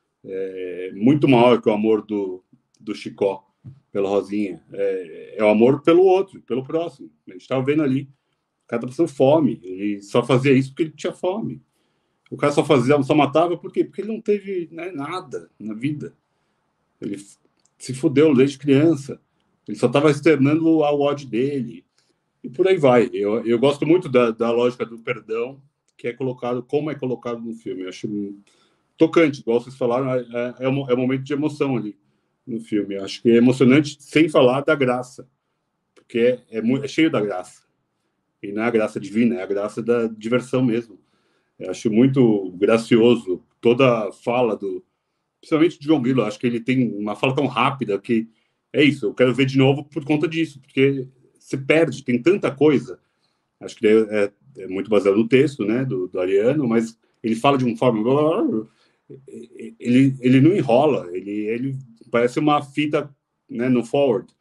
É muito maior que o amor do, do Chicó pela Rosinha. É, é o amor pelo outro, pelo próximo. A gente estava vendo ali, o cara tá passando fome. Ele só fazia isso porque ele tinha fome. O cara só fazia, só matava por quê? Porque ele não teve, né, nada na vida. Ele se fudeu desde criança. Ele só estava externando o ódio dele. E por aí vai. Eu, eu gosto muito da, da lógica do perdão, que é colocado, como é colocado no filme. Eu acho tocante, igual vocês falaram, é, é, um, é um momento de emoção ali no filme. Eu acho que é emocionante, sem falar da graça. Porque é, é, é cheio da graça. E não é a graça divina, é a graça da diversão mesmo. Eu acho muito gracioso toda a fala do... Principalmente do João Grilo. Eu acho que ele tem uma fala tão rápida que é isso. Eu quero ver de novo por conta disso. Porque se perde, tem tanta coisa. Acho que é, é, é muito baseado no texto, né, do, do Ariano, mas ele fala de uma forma... Ele, ele não enrola. Ele, ele parece uma fita, né, no forward.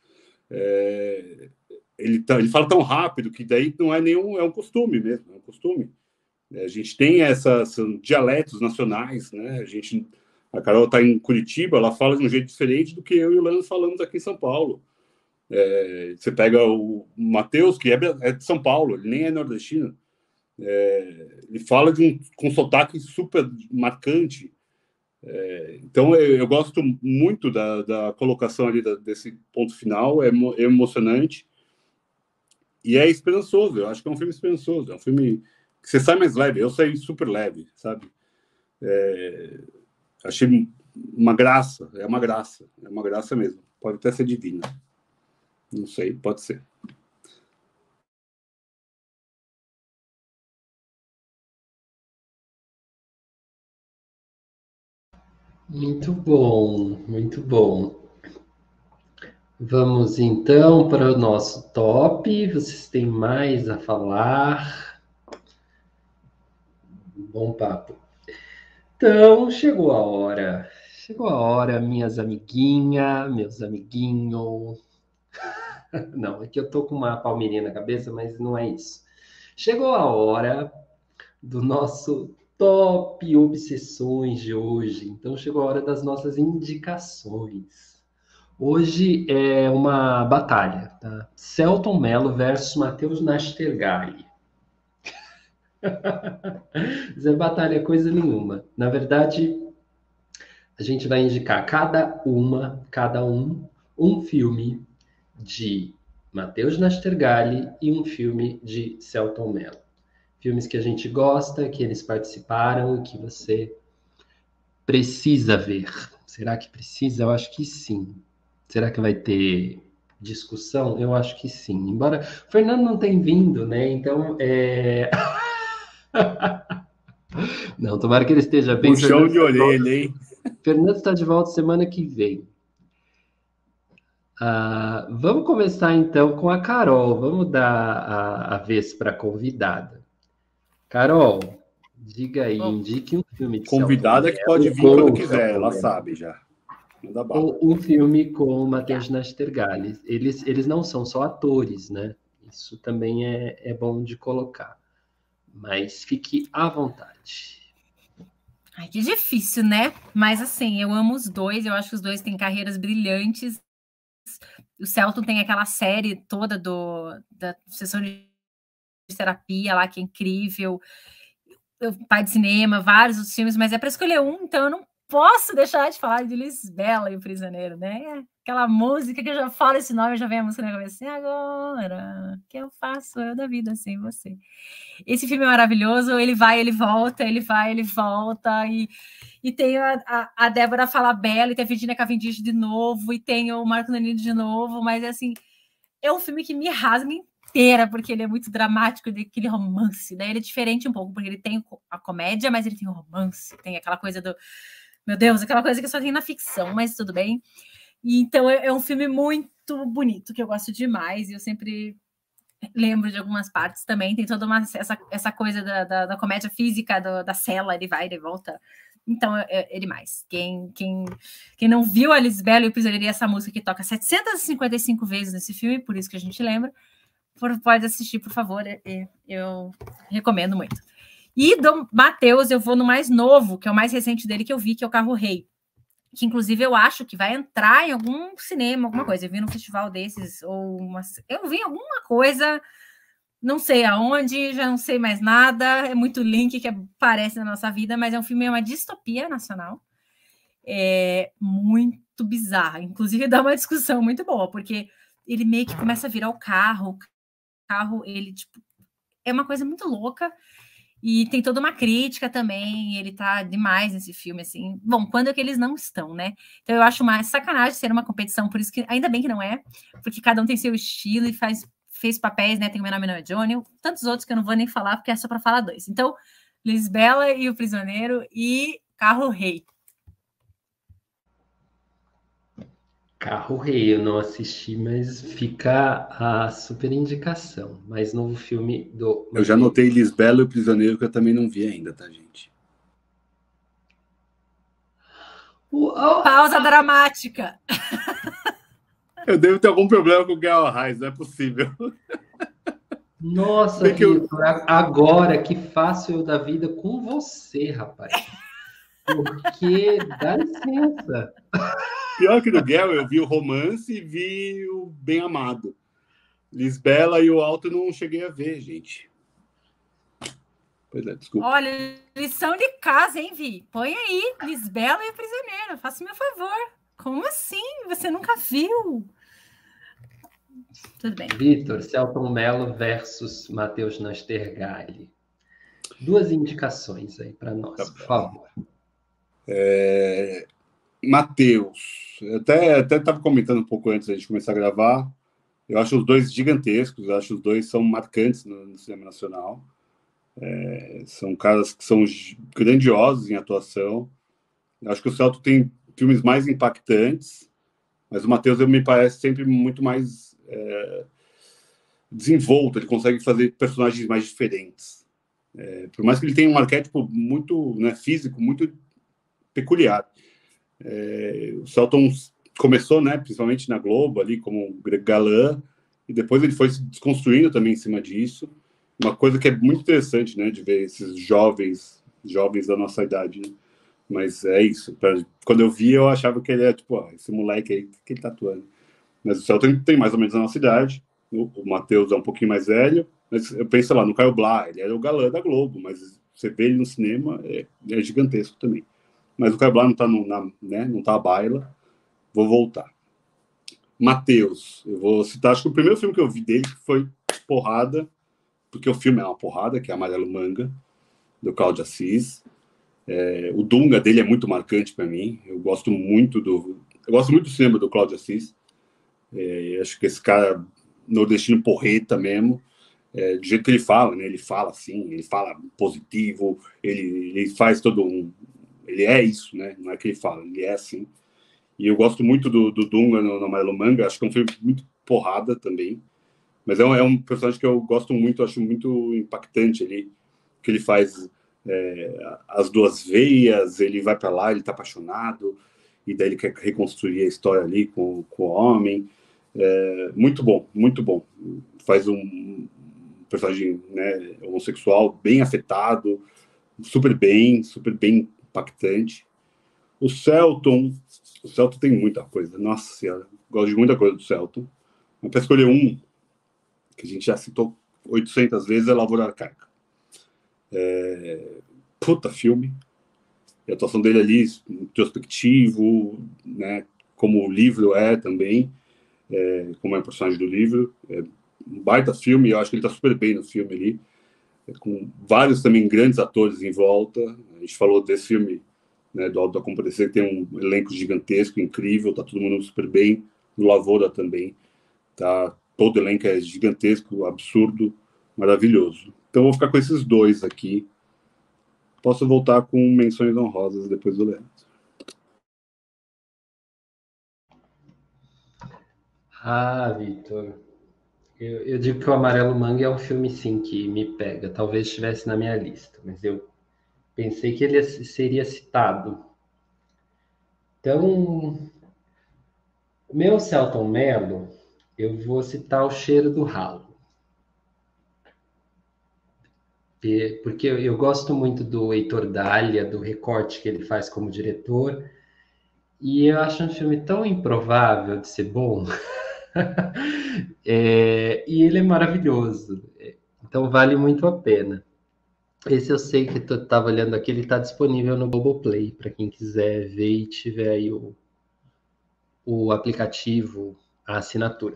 É, ele, tá, ele fala tão rápido que daí não é nenhum... É um costume mesmo. É um costume. A gente tem essas dialetos nacionais, né? A gente, a Carol está em Curitiba, ela fala de um jeito diferente do que eu e o Lando falamos aqui em São Paulo. É, você pega o Matheus, que é, é de São Paulo, ele nem é nordestino. É, ele fala de um, com sotaque super marcante. É, então, eu, eu gosto muito da, da colocação ali da, desse ponto final, é, é emocionante e é esperançoso. Eu acho que é um filme esperançoso, é um filme... Você sai mais leve, eu saí super leve, sabe? É, achei uma graça, é uma graça, é uma graça mesmo. Pode até ser divina. Não sei, pode ser. Muito bom, muito bom. Vamos então para o nosso top. Vocês têm mais a falar? Bom papo. Então, chegou a hora. Chegou a hora, minhas amiguinhas, meus amiguinhos. Não, é que eu tô com uma palmeirinha na cabeça, mas não é isso. Chegou a hora do nosso top obsessões de hoje. Então, chegou a hora das nossas indicações. Hoje é uma batalha, tá? Selton Mello versus Matheus Nastergalli. Isso é batalha coisa nenhuma. Na verdade, a gente vai indicar cada uma, cada um, um filme de Matheus Nastergalli e um filme de Selton Mello. Filmes que a gente gosta, que eles participaram e que você precisa ver. Será que precisa? Eu acho que sim. Será que vai ter discussão? Eu acho que sim. Embora o Fernando não tenha vindo, né? Então, é... não, tomara que ele esteja bem. Puxão de orelha, hein? Fernando está de volta semana que vem. Ah, vamos começar então com a Carol. Vamos dar a, a vez para a convidada. Carol, diga aí, Bom, indique um filme de Convidada que pode vir quando quiser, ela sabe já. Manda bala. Ou um filme com o Matheus Nastergalli. Eles, eles não são só atores, né? Isso também é, é bom de colocar. Mas fique à vontade. ai, que difícil, né? Mas assim, eu amo os dois, eu acho que os dois têm carreiras brilhantes. O Selton tem aquela série toda do, da sessão de terapia lá, que é incrível. O Pai de Cinema, vários outros filmes, mas é para escolher um, então eu não posso deixar de falar de Lisbela e o Prisioneiro, né? Aquela música que eu já falo esse nome, já vem a música na cabeça. Agora, o que eu faço eu da vida sem você? Esse filme é maravilhoso, ele vai, ele volta, ele vai, ele volta, e, e tem a, a, a Débora Falabella, e tem a Virginia Cavendish de novo, e tem o Marco Nanini de novo, mas assim, é um filme que me rasga inteira, porque ele é muito dramático, aquele romance, né? Ele é diferente um pouco, porque ele tem a comédia, mas ele tem o romance, tem aquela coisa do, meu Deus, aquela coisa que só tem na ficção, mas tudo bem. E, então é, é um filme muito bonito, que eu gosto demais, e eu sempre lembro de algumas partes também, tem toda uma, essa, essa coisa da, da, da comédia física, do, da cela, ele vai, ele volta. Então, é, é demais. Quem, quem, quem não viu a Lisbela e o Prisioneiro, essa música que toca setecentas e cinquenta e cinco vezes nesse filme, por isso que a gente lembra, por, pode assistir, por favor, é, é, eu recomendo muito. E do Matheus, eu vou no mais novo, que é o mais recente dele que eu vi, que é o Carro Rei, que inclusive eu acho que vai entrar em algum cinema, alguma coisa. Eu vi num festival desses, ou uma, eu vi alguma coisa, não sei aonde, já não sei mais nada, é muito link que aparece na nossa vida, mas é um filme, é uma distopia nacional, é muito bizarra, inclusive dá uma discussão muito boa, porque ele meio que começa a virar o carro, o carro, ele, tipo, é uma coisa muito louca, e tem toda uma crítica também, ele tá demais nesse filme, assim. Bom, quando é que eles não estão, né? Então eu acho uma sacanagem ser uma competição, por isso que, ainda bem que não é, porque cada um tem seu estilo e faz, fez papéis, né? Tem o Meu Nome Não é Johnny, tantos outros que eu não vou nem falar, porque é só para falar dois. Então, Lisbela e o Prisioneiro e Carro Rei. Carro Rei, eu não assisti, mas fica a super indicação. Mais novo filme do... Eu já notei Lisbela e o Prisioneiro, que eu também não vi ainda, tá, gente? Uau. Pausa dramática. Eu devo ter algum problema com o Guel Arraes, não é possível. Nossa, que eu... agora que faço eu da vida com você, rapaz. Porque, dá licença. Pior que no Guel, eu vi o Romance e vi o Bem Amado. Lisbela e o Alto eu não cheguei a ver, gente. Pois é, desculpa. Olha, lição de casa, hein, Vi? Põe aí, Lisbela e o Prisioneiro. Faça meu favor. Como assim? Você nunca viu? Tudo bem. Vitor, Selton Mello versus Matheus Nastergalli. Duas indicações aí para nós, tá, por favor. É... Matheus, eu até até estava comentando um pouco antes da gente começar a gravar. Eu acho os dois gigantescos, eu acho os dois são marcantes no, no cinema nacional. É, são caras que são grandiosos em atuação. Eu acho que o Selton tem filmes mais impactantes, mas o Matheus me parece sempre muito mais é, desenvolto. Ele consegue fazer personagens mais diferentes. É, por mais que ele tenha um arquétipo muito, né, físico, muito peculiar. É, o Selton começou, né, principalmente na Globo, ali como galã, e depois ele foi se desconstruindo também em cima disso. Uma coisa que é muito interessante, né, de ver esses jovens, jovens da nossa idade, né? Mas é isso. Pra, quando eu vi, eu achava que ele é, tipo, ó, esse moleque aí, que ele tá atuando. Mas o Selton tem mais ou menos a nossa idade, o, o Matheus é um pouquinho mais velho, mas eu penso lá, no Caio Blá, ele era o galã da Globo, mas você vê ele no cinema, é, é gigantesco também. Mas o Caio Blá não tá, no, na, né, não tá à baila. Vou voltar. Matheus, eu vou citar, acho que o primeiro filme que eu vi dele foi Porrada, porque o filme é uma porrada, que é Amarelo Manga, do Cláudio Assis. É, o Dunga dele é muito marcante para mim. Eu gosto muito do, eu gosto muito do cinema do Cláudio Assis. É, acho que esse cara, nordestino porreta mesmo, é, do jeito que ele fala, né? Ele fala assim, ele fala positivo, ele, ele faz todo um... Ele é isso, né? Não é que ele fala, ele é assim. E eu gosto muito do, do Dunga no, no Amarelo Manga, acho que é um filme muito porrada também. Mas é um, é um personagem que eu gosto muito, acho muito impactante ali, que ele faz é, as duas veias, ele vai para lá, ele tá apaixonado, e daí ele quer reconstruir a história ali com, com o homem. É, muito bom, muito bom. Faz um personagem, né, homossexual bem afetado, super bem, super bem impactante. O Celton, o Celton tem muita coisa, nossa senhora, gosto de muita coisa do Celton. Mas para escolher um, que a gente já citou oitocentas vezes, é Lavoura Arcaica. É... Puta filme. E a atuação dele ali, introspectivo, né, como o livro é também, é, como é o personagem do livro. É um baita filme, eu acho que ele tá super bem no filme ali, é, com vários também grandes atores em volta. A gente falou desse filme, né, do Auto da Compadecida, que tem um elenco gigantesco, incrível, tá todo mundo super bem. No Lavoura também, tá, todo o elenco é gigantesco, absurdo, maravilhoso. Então eu vou ficar com esses dois aqui. Posso voltar com menções honrosas depois do Leandro. Ah, Vitor, eu, eu digo que o Amarelo Manga é um filme, sim, que me pega. Talvez estivesse na minha lista, mas eu pensei que ele seria citado. Então, o meu Selton Mello, eu vou citar O Cheiro do Ralo. Porque eu, eu gosto muito do Heitor Dália, do recorte que ele faz como diretor, e eu acho um filme tão improvável de ser bom. É, e ele é maravilhoso, então vale muito a pena. Esse eu sei que tu estava olhando aqui, ele está disponível no Globoplay, para quem quiser ver e tiver aí o, o aplicativo, a assinatura.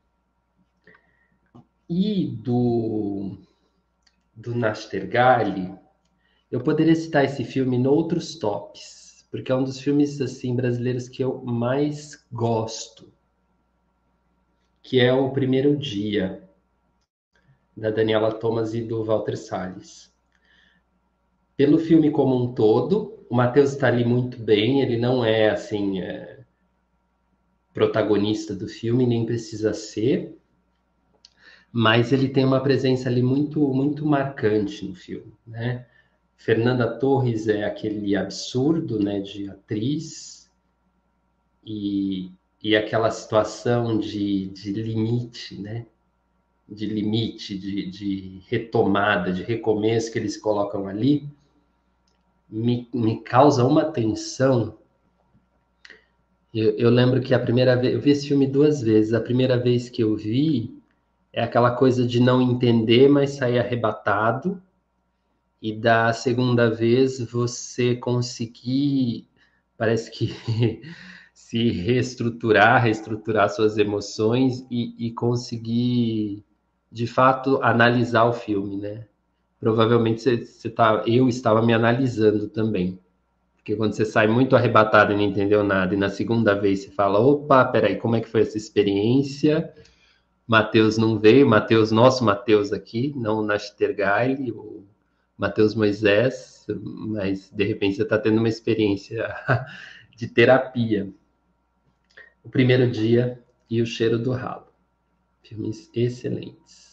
E do, do Nastergalli, eu poderia citar esse filme em outros tops, porque é um dos filmes assim brasileiros que eu mais gosto, que é O Primeiro Dia, da Daniela Thomas e do Walter Salles. Pelo filme como um todo, o Matheus está ali muito bem, ele não é assim é, protagonista do filme, nem precisa ser, mas ele tem uma presença ali muito, muito marcante no filme, né? Fernanda Torres é aquele absurdo, né, de atriz, e, e aquela situação de, de limite, né? De limite, de, de retomada, de recomeço que eles colocam ali, me, me causa uma tensão. Eu, eu lembro que a primeira vez, eu vi esse filme duas vezes. A primeira vez que eu vi é aquela coisa de não entender, mas sair arrebatado. E da segunda vez você conseguir, parece que se reestruturar, reestruturar suas emoções e, e conseguir, de fato, analisar o filme, né? Provavelmente você, você tá, eu estava me analisando também. Porque quando você sai muito arrebatado e não entendeu nada, e na segunda vez você fala, opa, peraí, como é que foi essa experiência? Matheus não veio, Matheus, nosso Matheus aqui, não o Nastergalli, o Matheus Moisés, mas de repente você está tendo uma experiência de terapia. O Primeiro Dia e O Cheiro do Ralo. Filmes excelentes.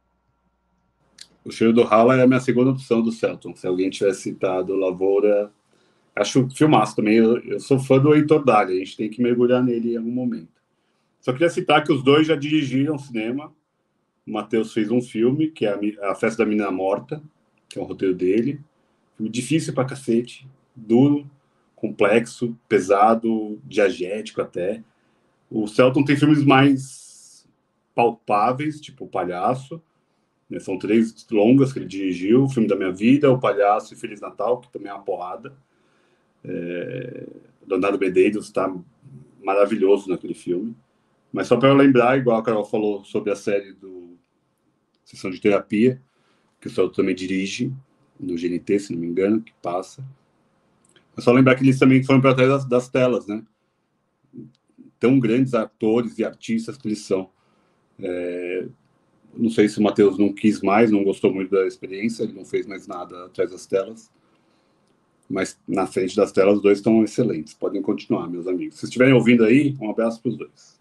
O Cheiro do Ralo é a minha segunda opção do Celton. Se alguém tivesse citado Lavoura, acho filmaço também. Eu, eu sou fã do Heitor Dália, a gente tem que mergulhar nele em algum momento. Só queria citar que os dois já dirigiram cinema. O Matheus fez um filme, que é a, a Festa da Menina Morta, que é o roteiro dele. Filme difícil pra cacete, duro, complexo, pesado, diegético até. O Celton tem filmes mais palpáveis, tipo O Palhaço. Né? São três longas que ele dirigiu. O Filme da Minha Vida, O Palhaço e Feliz Natal, que também é uma porrada. É... Leonardo Medeiros está maravilhoso naquele filme. Mas só para eu lembrar, igual a Carol falou sobre a série do Sessão de Terapia, que o Celton também dirige, no G N T, se não me engano, que passa. É só lembrar que eles também foram para trás das, das telas, né? tão grandes atores e artistas que eles são. É, não sei se o Matheus não quis mais, não gostou muito da experiência, ele não fez mais nada atrás das telas, mas na frente das telas os dois estão excelentes. Podem continuar, meus amigos. Se estiverem ouvindo aí, um abraço para os dois.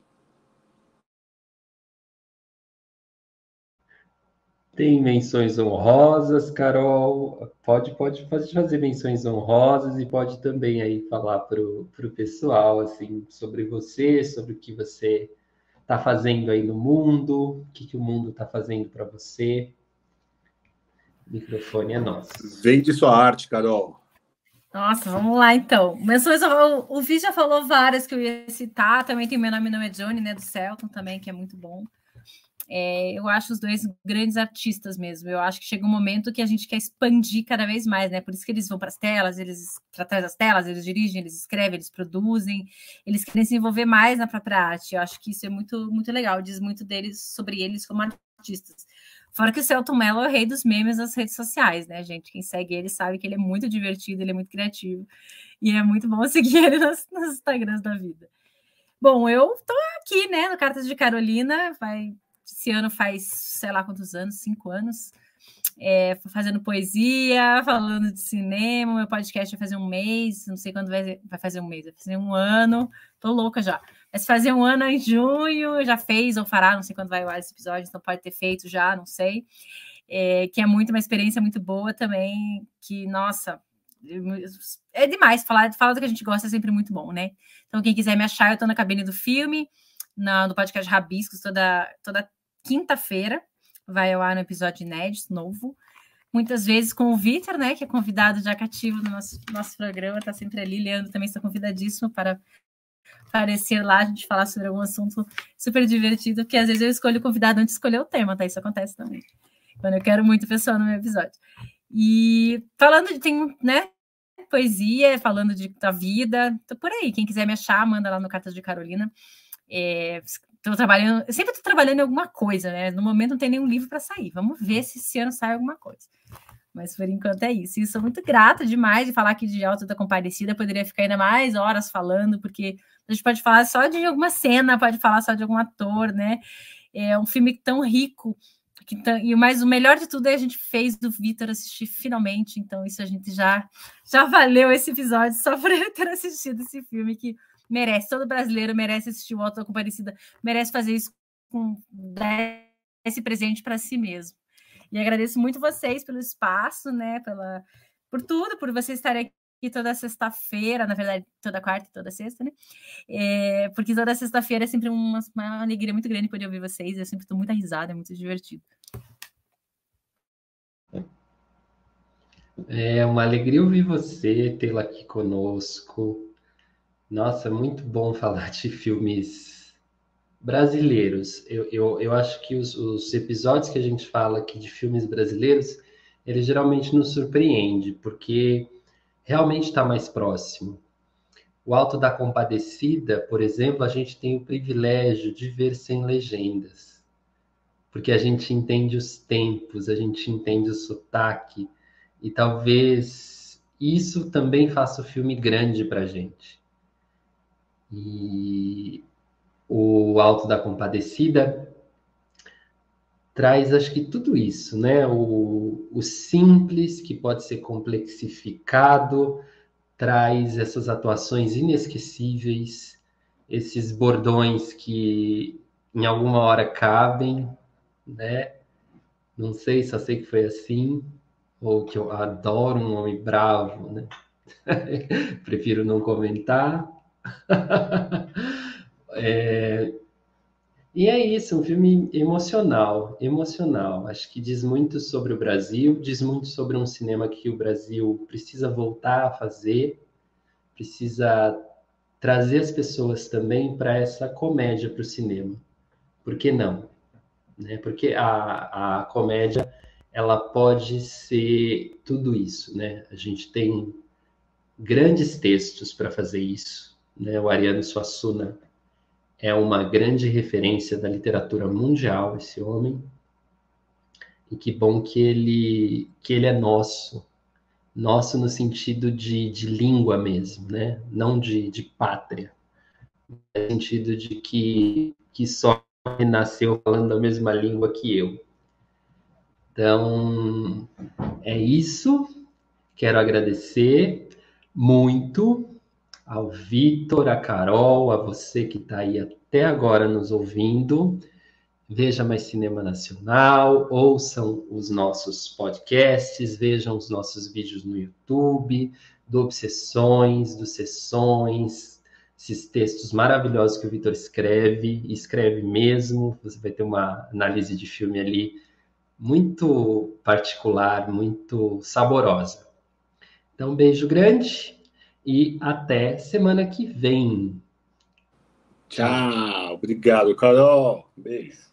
Tem menções honrosas, Carol. Pode, pode, pode fazer menções honrosas e pode também aí falar para o pessoal assim, sobre você, sobre o que você está fazendo aí no mundo, o que, que o mundo está fazendo para você. O microfone é nosso. Vende sua arte, Carol. Nossa, vamos lá então. Menções, o, o Vi já falou várias que eu ia citar. Também tem Meu Nome Não é Johnny, né, do Selton também, que é muito bom. É, eu acho os dois grandes artistas mesmo. Eu acho que chega um momento que a gente quer expandir cada vez mais, né? Por isso que eles vão para as telas, eles atrás das telas, eles dirigem, eles escrevem, eles produzem, eles querem se envolver mais na própria arte. Eu acho que isso é muito, muito legal, diz muito deles sobre eles como artistas. Fora que o Selton Mello é o rei dos memes nas redes sociais, né, gente? Quem segue ele sabe que ele é muito divertido, ele é muito criativo, e é muito bom seguir ele nos, nos Instagrams da vida. Bom, eu tô aqui, né, no Cartas de Carolina, vai... Esse ano faz, sei lá quantos anos, cinco anos, é, fazendo poesia, falando de cinema. Meu podcast vai fazer um mês, não sei quando vai, vai fazer um mês, vai fazer um ano, tô louca já. Mas fazer um ano em junho, já fez ou fará, não sei quando vai ao ar esse episódio, então pode ter feito já, não sei. É, que é muito uma experiência muito boa também, que, nossa, é demais. Falar, falar do que a gente gosta é sempre muito bom, né? Então, quem quiser me achar, eu tô na cabine do filme, Na, no podcast Rabiscos, toda, toda quinta-feira, vai ao ar um episódio inédito, novo, muitas vezes com o Vitor, né, que é convidado já cativo no nosso, nosso programa, está sempre ali. Leandro também está convidadíssimo para aparecer lá, a gente falar sobre algum assunto super divertido, porque às vezes eu escolho o convidado antes de escolher o tema, tá? Isso acontece também, quando eu quero muito pessoa no meu episódio. E falando de, tem, né, poesia, falando de, da vida, tô por aí, quem quiser me achar, manda lá no Cartas de Carolina. É, tô trabalhando, eu sempre estou trabalhando em alguma coisa, né? No momento não tem nenhum livro para sair. Vamos ver se esse ano sai alguma coisa. Mas por enquanto é isso. E sou muito grata demais de falar aqui de Auto da Compadecida. Poderia ficar ainda mais horas falando, porque a gente pode falar só de alguma cena, pode falar só de algum ator, né? É um filme tão rico. Que tão, e mais o melhor de tudo é a gente fez do Vitor assistir finalmente. Então, isso a gente já, já valeu esse episódio só por ele ter assistido esse filme que merece, todo brasileiro merece assistir o Auto da Compadecida, merece fazer isso com dar esse presente para si mesmo. E agradeço muito vocês pelo espaço, né, pela, por tudo, por vocês estarem aqui toda sexta-feira, na verdade, toda quarta e toda sexta, né? É, porque toda sexta-feira é sempre uma, uma alegria muito grande poder ouvir vocês, eu sempre estou muito risada, é muito divertido. É uma alegria ouvir você, tê-la aqui conosco. Nossa, muito bom falar de filmes brasileiros. Eu, eu, eu acho que os, os episódios que a gente fala aqui de filmes brasileiros, ele geralmente nos surpreende, porque realmente está mais próximo. O Auto da Compadecida, por exemplo, a gente tem o privilégio de ver sem legendas, porque a gente entende os tempos, a gente entende o sotaque, e talvez isso também faça o filme grande para a gente. E o Auto da Compadecida traz, acho que tudo isso, né? O, o simples, que pode ser complexificado, traz essas atuações inesquecíveis, esses bordões que em alguma hora cabem, né? Não sei, só sei que foi assim, ou que eu adoro um homem bravo, né? Prefiro não comentar. É, e é isso, um filme emocional, emocional. Acho que diz muito sobre o Brasil, diz muito sobre um cinema que o Brasil precisa voltar a fazer, precisa trazer as pessoas também para essa comédia para o cinema. Por que não? Né? Porque a, a comédia, ela pode ser tudo isso, né? A gente tem grandes textos para fazer isso, né? O Ariano Suassuna é uma grande referência da literatura mundial, esse homem, e que bom que ele, que ele é nosso, nosso no sentido de, de língua mesmo, né? Não de, de pátria, no sentido de que, que só nasceu falando a mesma língua que eu. Então, é isso. Quero agradecer muito ao Vitor, a Carol, a você que está aí até agora nos ouvindo. Veja mais cinema nacional, ouçam os nossos podcasts, vejam os nossos vídeos no YouTube, do Obsessões, do Sessões, esses textos maravilhosos que o Vitor escreve, e escreve mesmo. Você vai ter uma análise de filme ali muito particular, muito saborosa. Então, um beijo grande e até semana que vem. Tchau. Obrigado, Carol. Beijo.